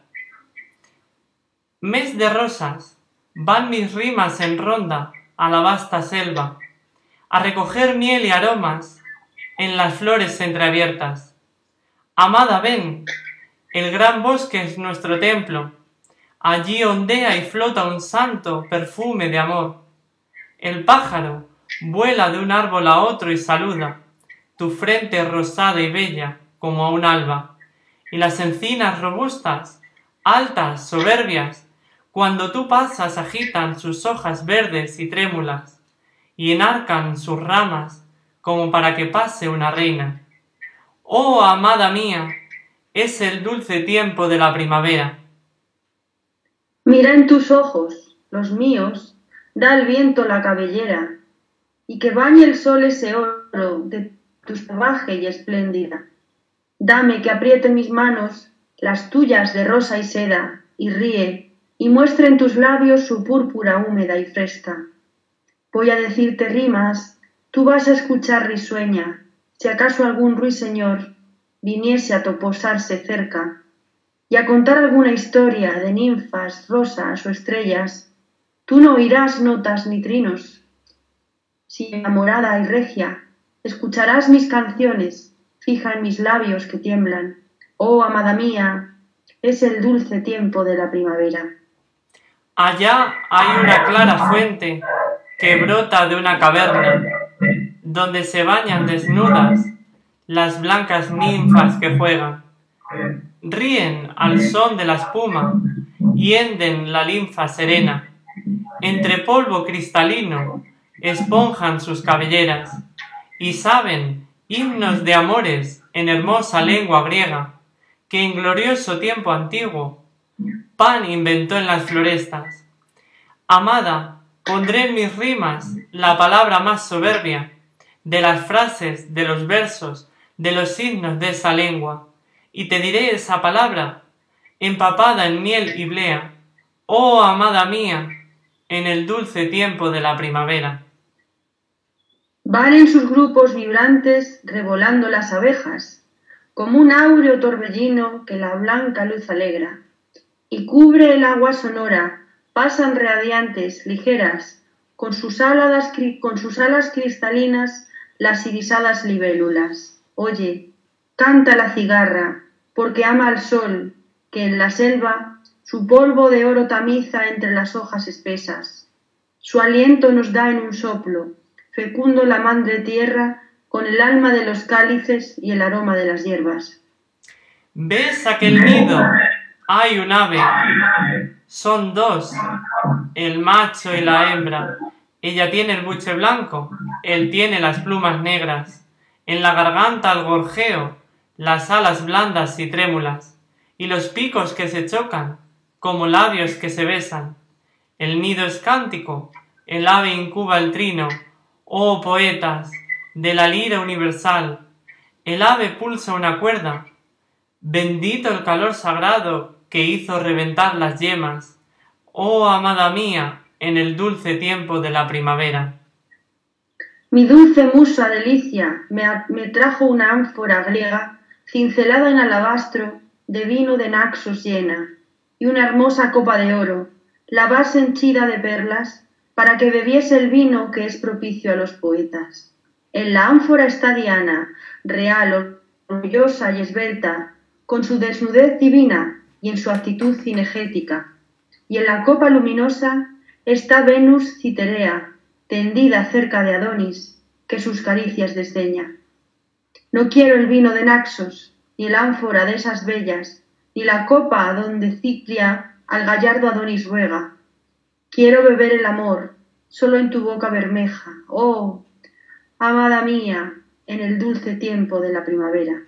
Mes de rosas, van mis rimas en ronda a la vasta selva, a recoger miel y aromas en las flores entreabiertas. Amada, ven, el gran bosque es nuestro templo, allí ondea y flota un santo perfume de amor. El pájaro vuela de un árbol a otro y saluda, tu frente rosada y bella como a un alba, y las encinas robustas, altas, soberbias, cuando tú pasas agitan sus hojas verdes y trémulas, y enarcan sus ramas como para que pase una reina. Oh, amada mía, es el dulce tiempo de la primavera. Mira en tus ojos, los míos, da el viento la cabellera, y que bañe el sol ese oro de tu salvaje y espléndida. Dame que apriete mis manos, las tuyas de rosa y seda, y ríe, y muestre en tus labios su púrpura húmeda y fresca. Voy a decirte rimas, tú vas a escuchar risueña, si acaso algún ruiseñor viniese a posarse cerca. y a contar alguna historia de ninfas, rosas o estrellas, tú no oirás notas ni trinos. Si enamorada y regia, escucharás mis canciones, fija en mis labios que tiemblan. Oh, amada mía, es el dulce tiempo de la primavera. Allá hay una clara fuente que brota de una caverna, donde se bañan desnudas las blancas ninfas que juegan. Ríen al son de la espuma, hienden la linfa serena. Entre polvo cristalino esponjan sus cabelleras y saben himnos de amores en hermosa lengua griega, que en glorioso tiempo antiguo Pan inventó en las florestas. Amada, pondré en mis rimas la palabra más soberbia de las frases, de los versos, de los signos de esa lengua, y te diré esa palabra, empapada en miel y blea, oh amada mía, en el dulce tiempo de la primavera. Van en sus grupos vibrantes revolando las abejas, como un áureo torbellino que la blanca luz alegra, y cubre el agua sonora, pasan radiantes, ligeras, con sus alas cristalinas las irisadas libélulas. Oye, canta la cigarra, porque ama al sol, que en la selva su polvo de oro tamiza entre las hojas espesas. Su aliento nos da en un soplo, fecundo la madre tierra, con el alma de los cálices y el aroma de las hierbas. ¿Ves aquel nido? Hay un ave. Son dos, el macho y la hembra. Ella tiene el buche blanco, él tiene las plumas negras. En la garganta el gorjeo, las alas blandas y trémulas, y los picos que se chocan, como labios que se besan. El nido es cántico, el ave incuba el trino. Oh poetas, de la lira universal, el ave pulsa una cuerda. Bendito el calor sagrado que hizo reventar las yemas. Oh amada mía, en el dulce tiempo de la primavera. Mi dulce musa Delicia me trajo una ánfora griega cincelada en alabastro de vino de Naxos llena, y una hermosa copa de oro, la base henchida de perlas, para que bebiese el vino que es propicio a los poetas. En la ánfora está Diana, real, orgullosa y esbelta, con su desnudez divina y en su actitud cinegética. Y en la copa luminosa está Venus Citerea, tendida cerca de Adonis, que sus caricias desdeña. No quiero el vino de Naxos, ni el ánfora de esas bellas, ni la copa donde Cipria al gallardo Adonis ruega. Quiero beber el amor, solo en tu boca bermeja, oh, amada mía, en el dulce tiempo de la primavera.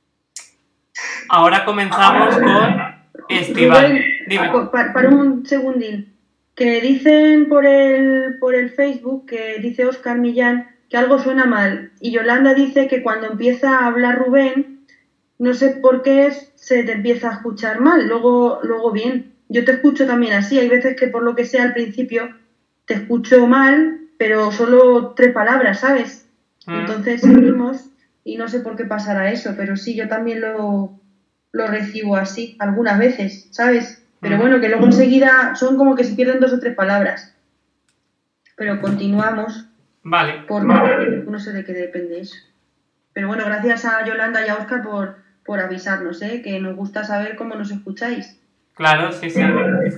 Ahora comenzamos con Estival. Dime. Para un segundín, que dicen por el Facebook, que dice Óscar Millán, que algo suena mal, y Yolanda dice que cuando empieza a hablar Rubén, no sé por qué se te empieza a escuchar mal, luego bien. Yo te escucho también así, hay veces que por lo que sea al principio te escucho mal, pero solo 3 palabras, ¿sabes? Entonces seguimos y no sé por qué pasará eso, pero sí, yo también lo recibo así, algunas veces, ¿sabes? Pero bueno, que luego enseguida son como que se pierden 2 o 3 palabras. Pero continuamos. Vale. Porque no sé de qué depende eso. Pero bueno, gracias a Yolanda y a Óscar por avisarnos, que nos gusta saber cómo nos escucháis. Claro, sí, sí.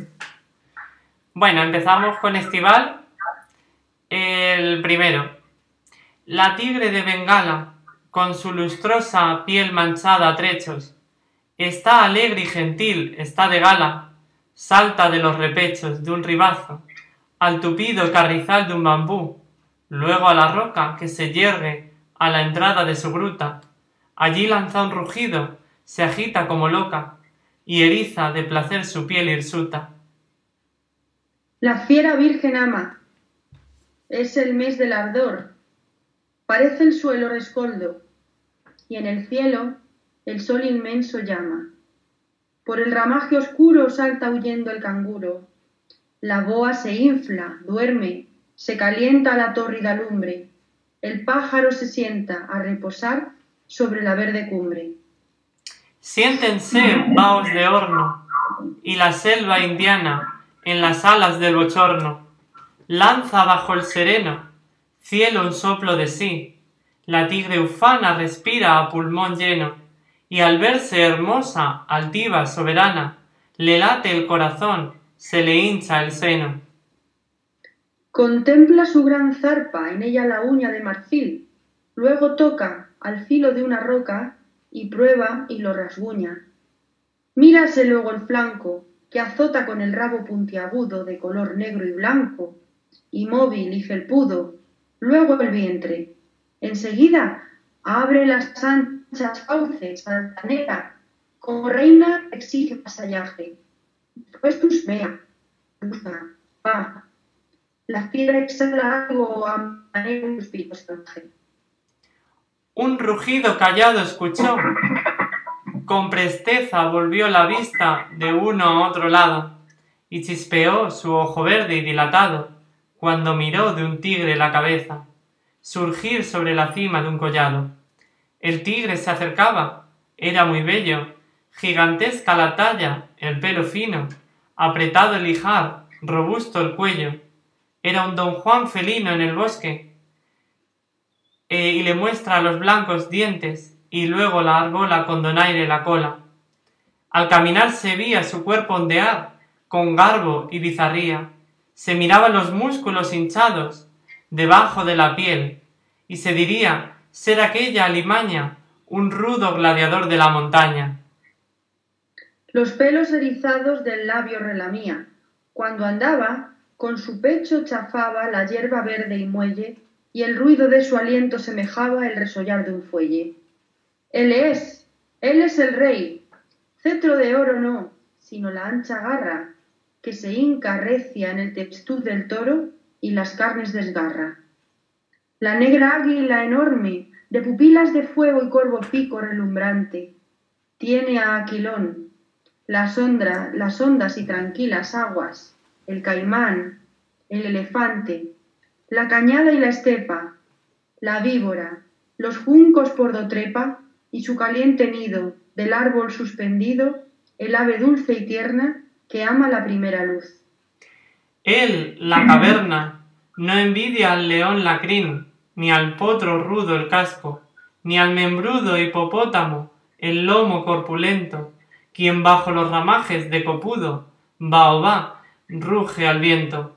Bueno, empezamos con Estival. El primero. La tigre de Bengala, con su lustrosa piel manchada a trechos, está alegre y gentil, está de gala, salta de los repechos de un ribazo, al tupido carrizal de un bambú, luego a la roca que se yergue a la entrada de su gruta. Allí lanza un rugido, se agita como loca, y eriza de placer su piel hirsuta. La fiera virgen ama, es el mes del ardor, parece el suelo rescoldo, y en el cielo el sol inmenso llama. Por el ramaje oscuro salta huyendo el canguro, la boa se infla, duerme, se calienta la tórrida lumbre, el pájaro se sienta a reposar sobre la verde cumbre. Siéntense, vaos de horno, y la selva indiana en las alas del bochorno lanza bajo el sereno cielo un soplo de sí. La tigre ufana respira a pulmón lleno, y al verse hermosa, altiva, soberana, le late el corazón, se le hincha el seno. Contempla su gran zarpa, en ella la uña de marfil, luego toca al filo de una roca y prueba y lo rasguña. Mírase luego el flanco, que azota con el rabo puntiagudo de color negro y blanco, inmóvil y felpudo, luego el vientre. Enseguida abre las anchas fauces, altanera, como reina exige vasallaje. Pues husmea, va. La fiera exhala algo a manera de suspiro salvaje. Un rugido callado escuchó. Con presteza volvió la vista de uno a otro lado, y chispeó su ojo verde y dilatado, cuando miró de un tigre la cabeza, surgir sobre la cima de un collado. El tigre se acercaba, era muy bello, gigantesca la talla, el pelo fino, apretado el ijar, robusto el cuello. Era un don Juan felino en el bosque, y le muestra los blancos dientes, y luego la argola con donaire la cola. Al caminar se veía su cuerpo ondear, con garbo y bizarría, se miraban los músculos hinchados, debajo de la piel, y se diría ser aquella alimaña, un rudo gladiador de la montaña. Los pelos erizados del labio relamía, cuando andaba, con su pecho chafaba la hierba verde y muelle, y el ruido de su aliento semejaba el resollar de un fuelle. Él es el rey, cetro de oro no, sino la ancha garra, que se hinca recia en el textud del toro y las carnes desgarra. La negra águila enorme, de pupilas de fuego y corvo pico relumbrante, tiene a Aquilón, las hondas y tranquilas aguas, el caimán, el elefante, la cañada y la estepa, la víbora, los juncos por do trepa y su caliente nido, del árbol suspendido, el ave dulce y tierna que ama la primera luz. Él, la caverna, no envidia al león la crin, ni al potro rudo el casco, ni al membrudo hipopótamo el lomo corpulento, quien bajo los ramajes de copudo, baobá, ruge al viento.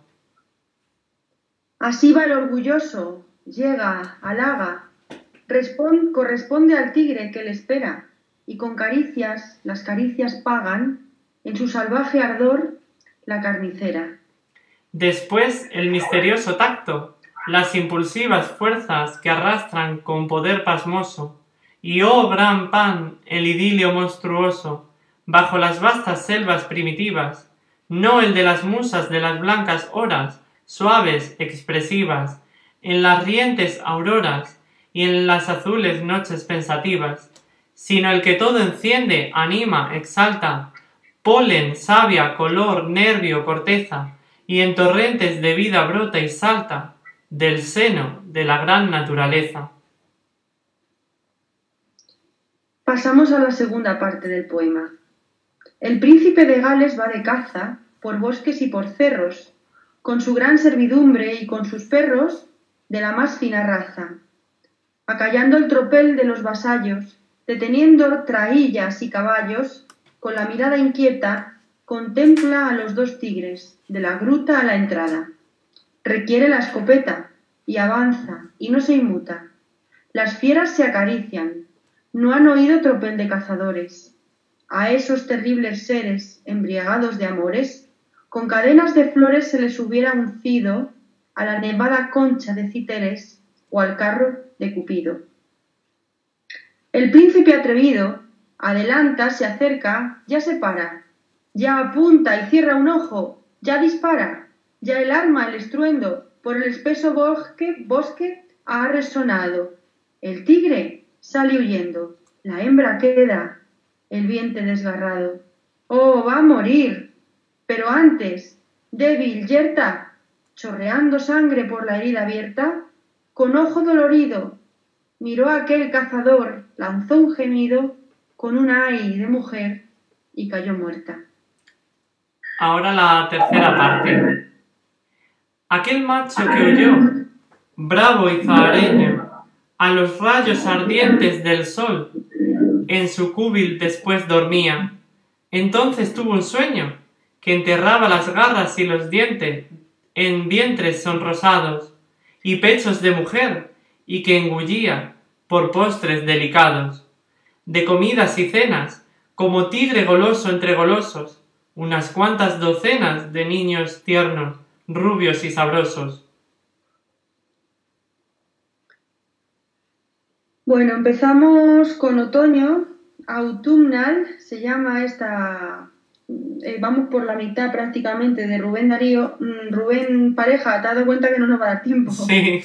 Así va el orgulloso, llega, halaga, corresponde al tigre que le espera, y con caricias, las caricias pagan, en su salvaje ardor, la carnicera. Después el misterioso tacto, las impulsivas fuerzas que arrastran con poder pasmoso, y oh gran pan, el idilio monstruoso, bajo las vastas selvas primitivas, no el de las musas de las blancas horas, suaves, expresivas, en las rientes auroras y en las azules noches pensativas, sino el que todo enciende, anima, exalta, polen, savia, color, nervio, corteza, y en torrentes de vida brota y salta del seno de la gran naturaleza. Pasamos a la segunda parte del poema. El príncipe de Gales va de caza por bosques y por cerros, con su gran servidumbre y con sus perros de la más fina raza, acallando el tropel de los vasallos, deteniendo traillas y caballos, con la mirada inquieta contempla a los dos tigres, de la gruta a la entrada. Requiere la escopeta, y avanza, y no se inmuta. Las fieras se acarician, no han oído tropel de cazadores. A esos terribles seres, embriagados de amores, con cadenas de flores se les hubiera uncido a la nevada concha de Citeres o al carro de Cupido. El príncipe atrevido adelanta, se acerca, ya se para, ya apunta y cierra un ojo, ya dispara, ya el arma, el estruendo, por el espeso bosque ha resonado. El tigre sale huyendo, la hembra queda, el vientre desgarrado. ¡Oh, va a morir! Pero antes, débil, yerta, chorreando sangre por la herida abierta, con ojo dolorido, miró a aquel cazador, lanzó un gemido, con un aire de mujer y cayó muerta. Ahora la tercera parte. Aquel macho que huyó, bravo y zahareño, a los rayos ardientes del sol, en su cúbil después dormía. Entonces tuvo un sueño, que enterraba las garras y los dientes en vientres sonrosados y pechos de mujer, y que engullía por postres delicados, de comidas y cenas, como tigre goloso entre golosos, unas cuantas docenas de niños tiernos, rubios y sabrosos. Bueno, empezamos con otoño, autumnal, se llama esta, vamos por la mitad prácticamente de Rubén Darío. Rubén Pareja, ¿te has dado cuenta que no nos va a dar tiempo? Sí.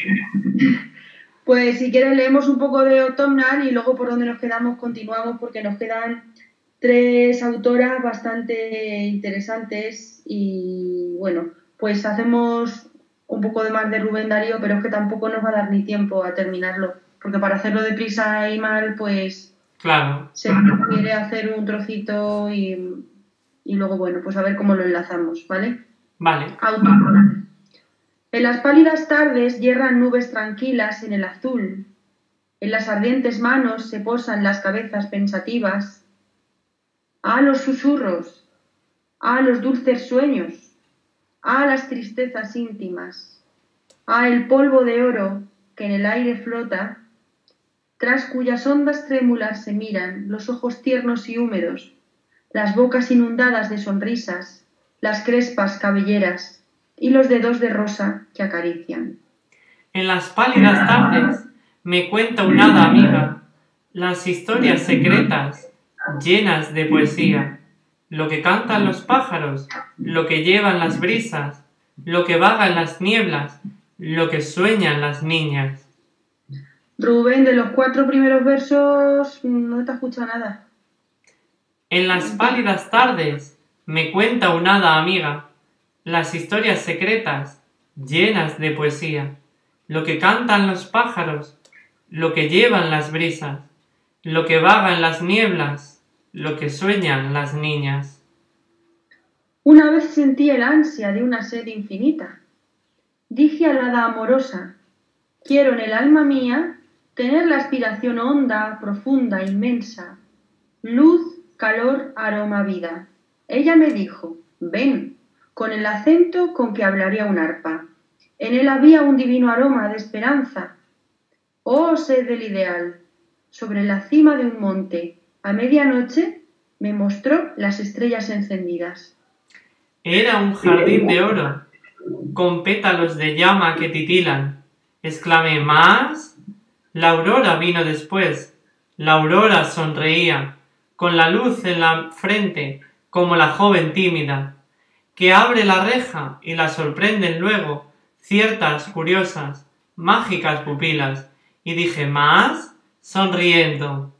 Pues si quieres leemos un poco de autumnal y luego por donde nos quedamos continuamos porque nos quedan 3 autoras bastante interesantes y bueno, pues hacemos un poco de más de Rubén Darío, pero es que tampoco nos va a dar ni tiempo a terminarlo, porque para hacerlo deprisa y mal, pues claro, se quiere hacer un trocito y luego, bueno, pues a ver cómo lo enlazamos, ¿vale? Vale. Autumnal. En las pálidas tardes yerran nubes tranquilas en el azul. En las ardientes manos se posan las cabezas pensativas. ¡Ah, los susurros! ¡Ah, los dulces sueños! ¡Ah, las tristezas íntimas! ¡Ah, el polvo de oro que en el aire flota, tras cuyas ondas trémulas se miran los ojos tiernos y húmedos, las bocas inundadas de sonrisas, las crespas cabelleras y los dedos de rosa que acarician! En las pálidas tardes me cuenta un hada amiga las historias secretas llenas de poesía, lo que cantan los pájaros, lo que llevan las brisas, lo que vaga en las nieblas, lo que sueñan las niñas. Rubén, de los 4 primeros versos no te escucha nada. En las pálidas tardes me cuenta un hada amiga las historias secretas llenas de poesía, lo que cantan los pájaros, lo que llevan las brisas, lo que vaga en las nieblas, lo que sueñan las niñas. Una vez sentí el ansia de una sed infinita. Dije al hada amorosa, quiero en el alma mía tener la aspiración honda, profunda, inmensa, luz, calor, aroma, vida. Ella me dijo, ven, con el acento con que hablaría un arpa. En él había un divino aroma de esperanza. Oh, sed del ideal. Sobre la cima de un monte, a medianoche, me mostró las estrellas encendidas. Era un jardín de oro, con pétalos de llama que titilan. Exclamé, ¿más? La aurora vino después. La aurora sonreía, con la luz en la frente, como la joven tímida, que abre la reja y la sorprenden luego ciertas curiosas, mágicas pupilas, y dije, ¿más? Sonriendo.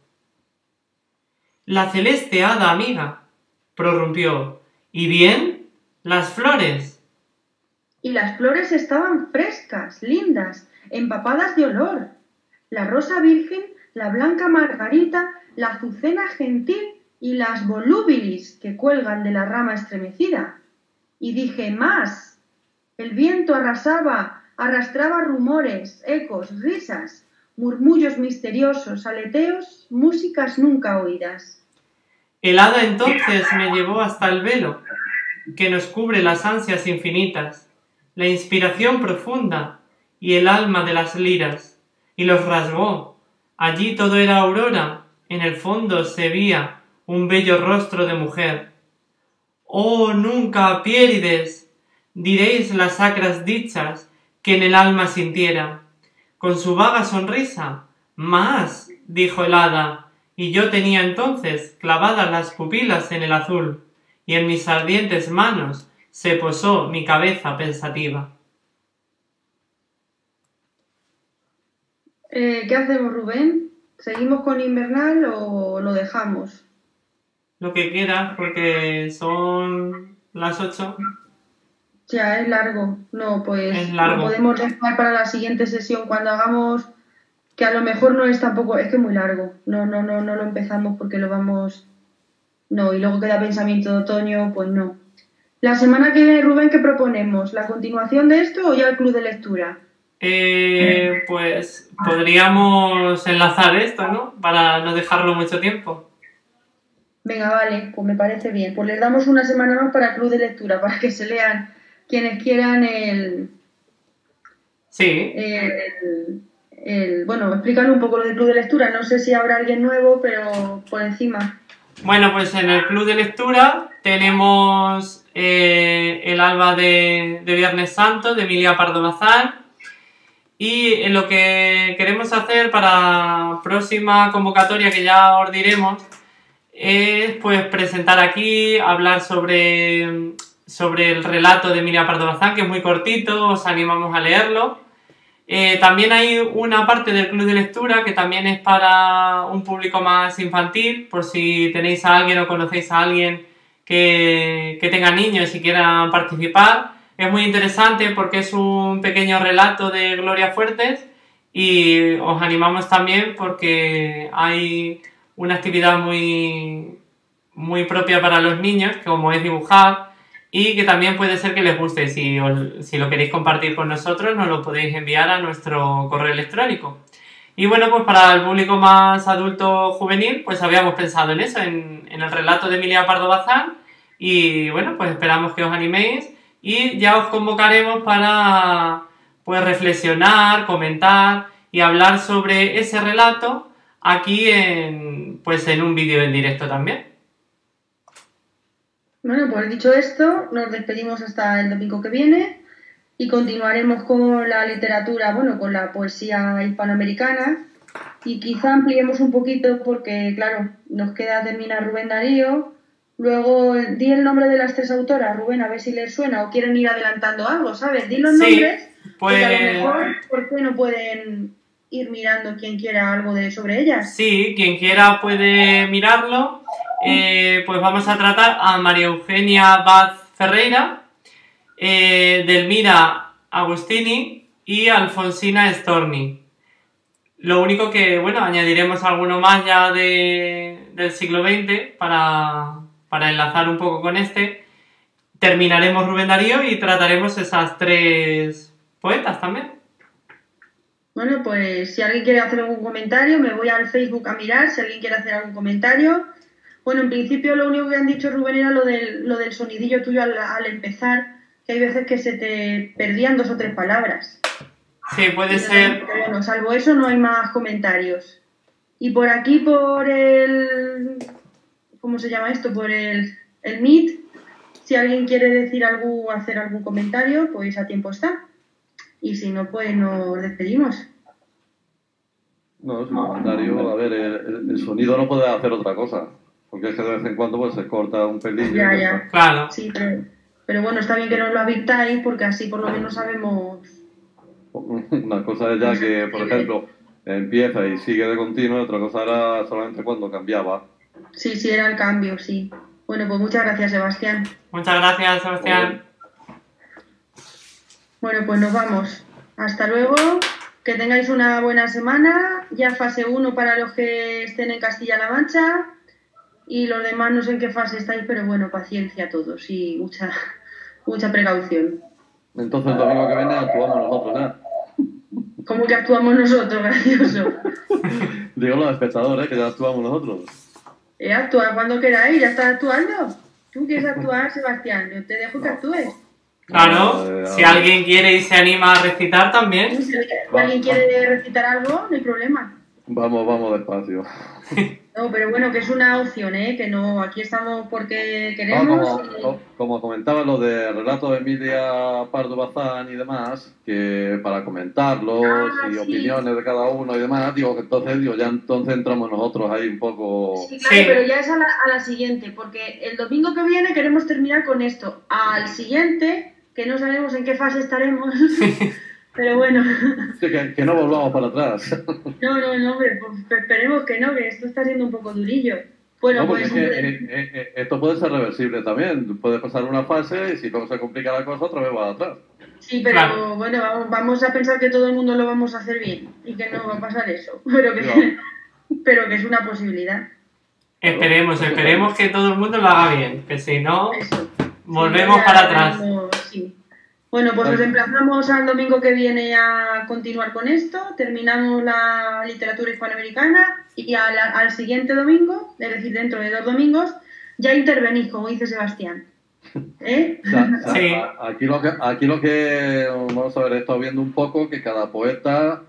La celeste hada amiga, prorrumpió, ¿y bien? ¿Las flores? Y las flores estaban frescas, lindas, empapadas de olor. La rosa virgen, la blanca margarita, la azucena gentil y las volúbilis que cuelgan de la rama estremecida. Y dije, más. El viento arrastraba rumores, ecos, risas, murmullos misteriosos, aleteos, músicas nunca oídas. El hada entonces me llevó hasta el velo, que nos cubre las ansias infinitas, la inspiración profunda y el alma de las liras, y los rasgó. Allí todo era aurora, en el fondo se veía un bello rostro de mujer. Oh, nunca, Piérides, diréis las sacras dichas que en el alma sintiera. Con su vaga sonrisa, más, dijo el hada, y yo tenía entonces clavadas las pupilas en el azul, y en mis ardientes manos se posó mi cabeza pensativa. ¿Qué hacemos, Rubén? ¿Seguimos con Invernal o lo dejamos? Lo que quieras, porque son las 8. Ya, es largo. No, pues Es largo. lo podemos dejar para la siguiente sesión cuando hagamos que a lo mejor no es tampoco, es que es muy largo. No lo empezamos porque lo vamos... No, y luego queda pensamiento de otoño, pues no. La semana que viene, Rubén, ¿qué proponemos? ¿La continuación de esto o ya el club de lectura? Pues podríamos enlazar esto, ¿no? Para no dejarlo mucho tiempo. Venga, vale, pues me parece bien. Pues les damos una semana más para el club de lectura, para que se lean quienes quieran Sí. Bueno, explican un poco lo del club de lectura. No sé si habrá alguien nuevo, pero por encima. Bueno, pues en el club de lectura tenemos el alba de Viernes Santo de Emilia Pardo Bazán. Y lo que queremos hacer para próxima convocatoria, que ya os diremos, es pues presentar aquí, hablar sobre el relato de Emilia Pardo Bazán, que es muy cortito, os animamos a leerlo. También hay una parte del club de lectura que también es para un público más infantil, por si tenéis a alguien o conocéis a alguien que tenga niños y quiera participar. Es muy interesante porque es un pequeño relato de Gloria Fuertes y os animamos también porque hay una actividad muy, muy propia para los niños, como es dibujar, y que también puede ser que les guste. Si lo queréis compartir con nosotros, nos lo podéis enviar a nuestro correo electrónico. Y bueno, pues para el público más adulto juvenil, pues habíamos pensado en eso, en el relato de Emilia Pardo Bazán, y bueno, pues esperamos que os animéis y ya os convocaremos para pues reflexionar, comentar y hablar sobre ese relato aquí en un vídeo en directo también. Bueno, pues dicho esto, nos despedimos hasta el domingo que viene y continuaremos con la literatura, bueno, con la poesía hispanoamericana y quizá ampliemos un poquito porque, claro, nos queda terminar Rubén Darío. Luego, di el nombre de las tres autoras, Rubén, a ver si les suena o quieren ir adelantando algo, ¿sabes? Di los nombres, porque a lo mejor, ¿por qué no pueden ir mirando quien quiera algo sobre ellas? Sí, quien quiera puede mirarlo. Pues vamos a tratar a María Eugenia Vaz Ferreira, Delmira Agustini y Alfonsina Storni. Lo único que, bueno, añadiremos alguno más ya del siglo XX para enlazar un poco con este. Terminaremos Rubén Darío y trataremos esas tres poetas también. Bueno, pues si alguien quiere hacer algún comentario, me voy al Facebook a mirar si alguien quiere hacer algún comentario. Bueno, en principio lo único que han dicho, Rubén, era lo del sonidillo tuyo al empezar, que hay veces que se te perdían 2 o 3 palabras. Sí, puede ser. Pero bueno, salvo eso no hay más comentarios. Y por aquí, por el... ¿Cómo se llama esto? Por el Meet, si alguien quiere decir algo, hacer algún comentario, pues a tiempo está. Y si no, pues nos despedimos. No, es un comentario. A ver, el sonido no puede hacer otra cosa. Porque es que de vez en cuando pues se corta un pelillo. Ya. Claro. Sí, pero bueno, está bien que nos lo advirtáis porque así por lo menos sabemos... Una cosa es ya que, por ejemplo, empieza y sigue de continuo, y otra cosa era solamente cuando cambiaba. Sí, era el cambio, sí. Bueno, pues muchas gracias, Sebastián. Muchas gracias, Sebastián. Bueno, pues nos vamos. Hasta luego. Que tengáis una buena semana. Ya fase 1 para los que estén en Castilla-La Mancha. Y los demás no sé en qué fase estáis, pero bueno, paciencia a todos y mucha precaución. Entonces el domingo que viene actuamos nosotros, ¿eh? ¿Cómo que actuamos nosotros? Gracioso. Digo los espectadores, que ya actuamos nosotros. Actuad cuando queráis, ya estás actuando. ¿Tú quieres actuar, Sebastián? Yo te dejo que actúes. Claro, si alguien quiere y se anima a recitar también. Si alguien quiere recitar algo, no hay problema. Vamos despacio. No, pero bueno, que es una opción, ¿eh? Que no, aquí estamos porque queremos. Como comentaba lo del relato de Emilia Pardo Bazán y demás, que para comentarlos y opiniones de cada uno y demás, digo que entonces entramos nosotros ahí un poco... Sí, claro, pero ya es a la siguiente, porque el domingo que viene queremos terminar con esto. Al siguiente, que no sabemos en qué fase estaremos... Pero bueno. Sí, que no volvamos para atrás. No, hombre, pues esperemos que no, que esto está siendo un poco durillo. Bueno, No, porque pues es que esto puede ser reversible también. Puede pasar una fase y si luego se complica la cosa, otra vez va atrás. sí, pero Claro. bueno, vamos a pensar que todo el mundo lo vamos a hacer bien y que no va a pasar eso, pero que, Claro. pero que es una posibilidad. Esperemos que todo el mundo lo haga bien, que si no, Eso. volvemos Sí, para ya atrás. sí. Bueno, pues nos Vale. emplazamos al domingo que viene a continuar con esto. Terminamos la literatura hispanoamericana y al siguiente domingo, es decir, dentro de 2 domingos, ya intervenís, como dice Sebastián. ¿Eh? Sí. Aquí lo que vamos a ver, he estado viendo un poco que cada poeta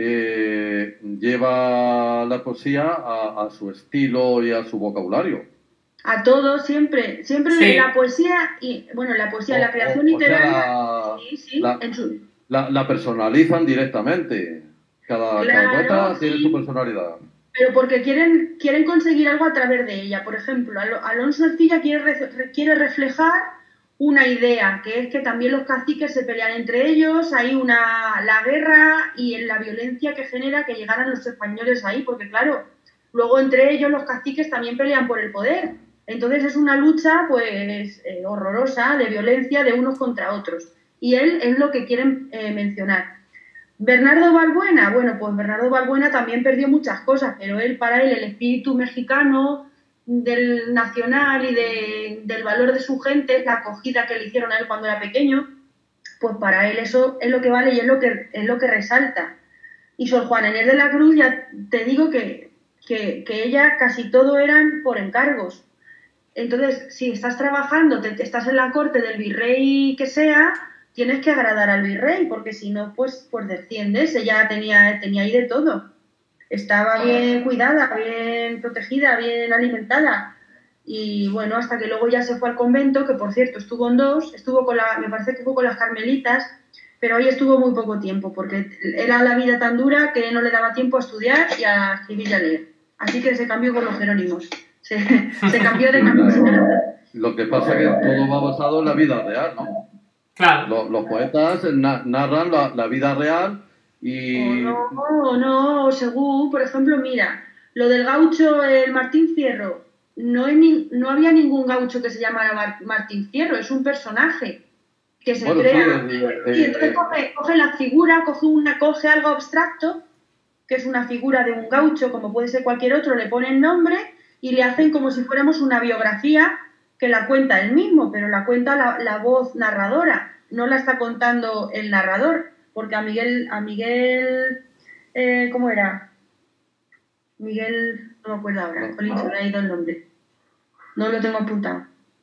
lleva la poesía a su estilo y a su vocabulario. A todos, siempre Sí. la poesía, y bueno, la poesía, la creación O sea, literaria, sí, la- en su... la personalizan directamente. Cada poeta Claro, tiene sí. su personalidad. Pero porque quieren conseguir algo a través de ella. Por ejemplo, Alonso Ercilla quiere reflejar una idea, que es que también los caciques se pelean entre ellos, hay la guerra y la violencia que genera que llegaran los españoles ahí, porque claro, luego entre ellos los caciques también pelean por el poder. Entonces es una lucha pues horrorosa de violencia de unos contra otros. Y él es lo que quieren mencionar. Bernardo Balbuena, bueno, pues Bernardo Balbuena también perdió muchas cosas, pero para él el espíritu mexicano del nacional y del valor de su gente, la acogida que le hicieron a él cuando era pequeño, pues para él eso es lo que vale y es lo que resalta. Y Sor Juana Inés de la Cruz, ya te digo que ella casi todo eran por encargos. Entonces, si estás trabajando, estás en la corte del virrey que sea, tienes que agradar al virrey, porque si no, pues desciendes. Ella tenía ahí de todo. Estaba bien cuidada, bien protegida, bien alimentada. Y bueno, hasta que luego ya se fue al convento, que por cierto estuvo en 2, me parece que fue con las carmelitas, pero ahí estuvo muy poco tiempo, porque era la vida tan dura que no le daba tiempo a estudiar y a escribir y a leer. Así que se cambió con los jerónimos. Se cambió de camino. Lo que pasa es que todo va basado en la vida real, ¿no? Claro. Los poetas narran la vida real y... O no, según, por ejemplo, mira, lo del gaucho, el Martín Fierro, no había ningún gaucho que se llamara Martín Fierro, es un personaje que se Bueno, crea. sí, Y entonces coge la figura, coge algo abstracto, que es una figura de un gaucho, como puede ser cualquier otro, le ponen nombre y le hacen como si fuéramos una biografía que la cuenta él mismo, pero la cuenta la voz narradora, no la está contando el narrador, porque a Miguel ¿cómo era? Miguel, no me acuerdo ahora, Colín, se me ha ido el nombre, no lo tengo apuntado.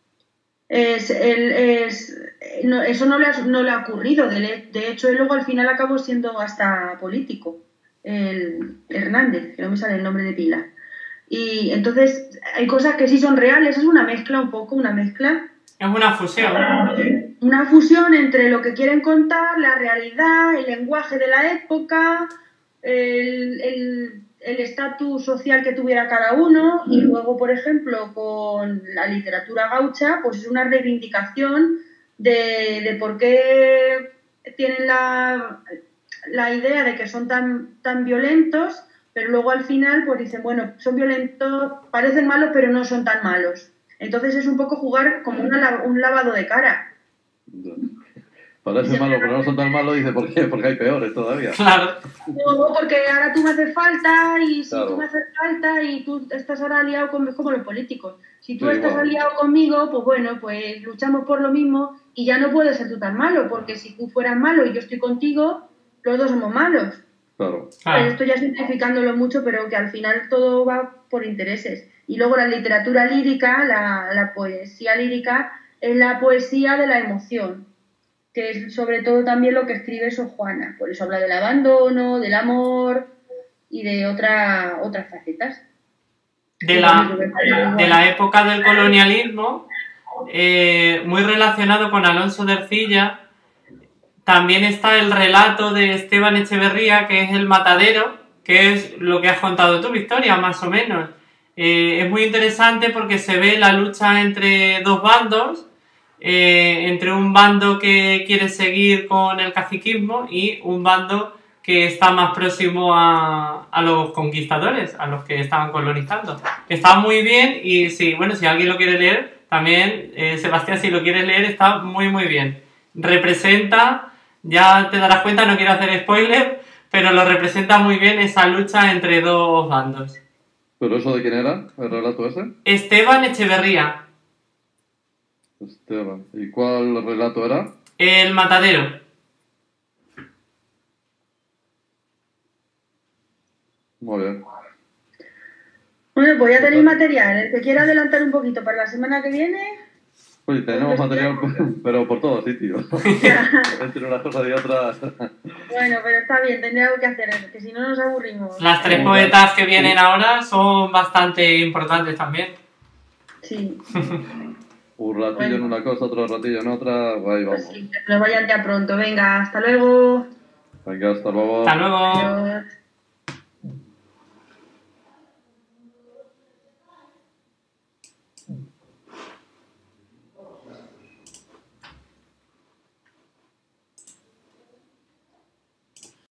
Eso no le ha ocurrido, de hecho él luego al final acabó siendo hasta político, el Hernández, que no me sale el nombre de pila. Y entonces hay cosas que sí son reales, es una mezcla un poco, una mezcla. Es una fusión. Una fusión entre lo que quieren contar, la realidad, el lenguaje de la época, el estatus social que tuviera cada uno, y luego, por ejemplo, con la literatura gaucha, pues es una reivindicación de por qué tienen la idea de que son tan violentos, pero luego al final pues dicen, bueno, son violentos, parecen malos, pero no son tan malos. Entonces es un poco jugar como un lavado de cara. Parece malo, pero no son tan malos, dice, ¿por qué? Porque hay peores todavía. Claro. No, porque ahora tú me haces falta y si Claro. tú me haces falta y tú estás ahora aliado conmigo, como los políticos. Si tú Sí, estás igual. aliado conmigo, pues bueno, pues luchamos por lo mismo y ya no puedes ser tú tan malo, porque si tú fueras malo y yo estoy contigo, los dos somos malos. Claro. Claro. Estoy ya simplificándolo mucho, pero que al final todo va por intereses. Y luego la literatura lírica, la poesía lírica, es la poesía de la emoción, que es sobre todo también lo que escribe Sor Juana. Por eso habla del abandono, del amor y de otras facetas. De la época del colonialismo, muy relacionado con Alonso de Ercilla, también está el relato de Esteban Echeverría, que es El Matadero, que es lo que has contado tú, Victoria, más o menos. Es muy interesante porque se ve la lucha entre dos bandos, entre un bando que quiere seguir con el caciquismo y un bando que está más próximo a los conquistadores, a los que estaban colonizando. Está muy bien y sí, bueno, si alguien lo quiere leer, también, Sebastián, si lo quieres leer, está muy muy bien. Representa, ya te darás cuenta, no quiero hacer spoiler, pero lo representa muy bien esa lucha entre dos bandos. ¿Pero eso de quién era, el relato ese? Esteban Echeverría, Esteban. ¿Y cuál relato era? El Matadero. Muy bien. Bueno, pues ya tenéis material. El que quiera adelantar un poquito para la semana que viene. Oye, tenemos material, pero por todos sitios. Ya. Entre unas cosas y otras. Bueno, pero está bien, tendré algo que hacer, que si no nos aburrimos. Las tres poetas que vienen ahora son bastante importantes también. Sí, Un ratillo Bueno. en una cosa, otro ratillo en otra. Ahí pues vamos. sí, que nos vayan ya pronto. Venga, hasta luego. Venga, hasta luego. Hasta luego. Adiós.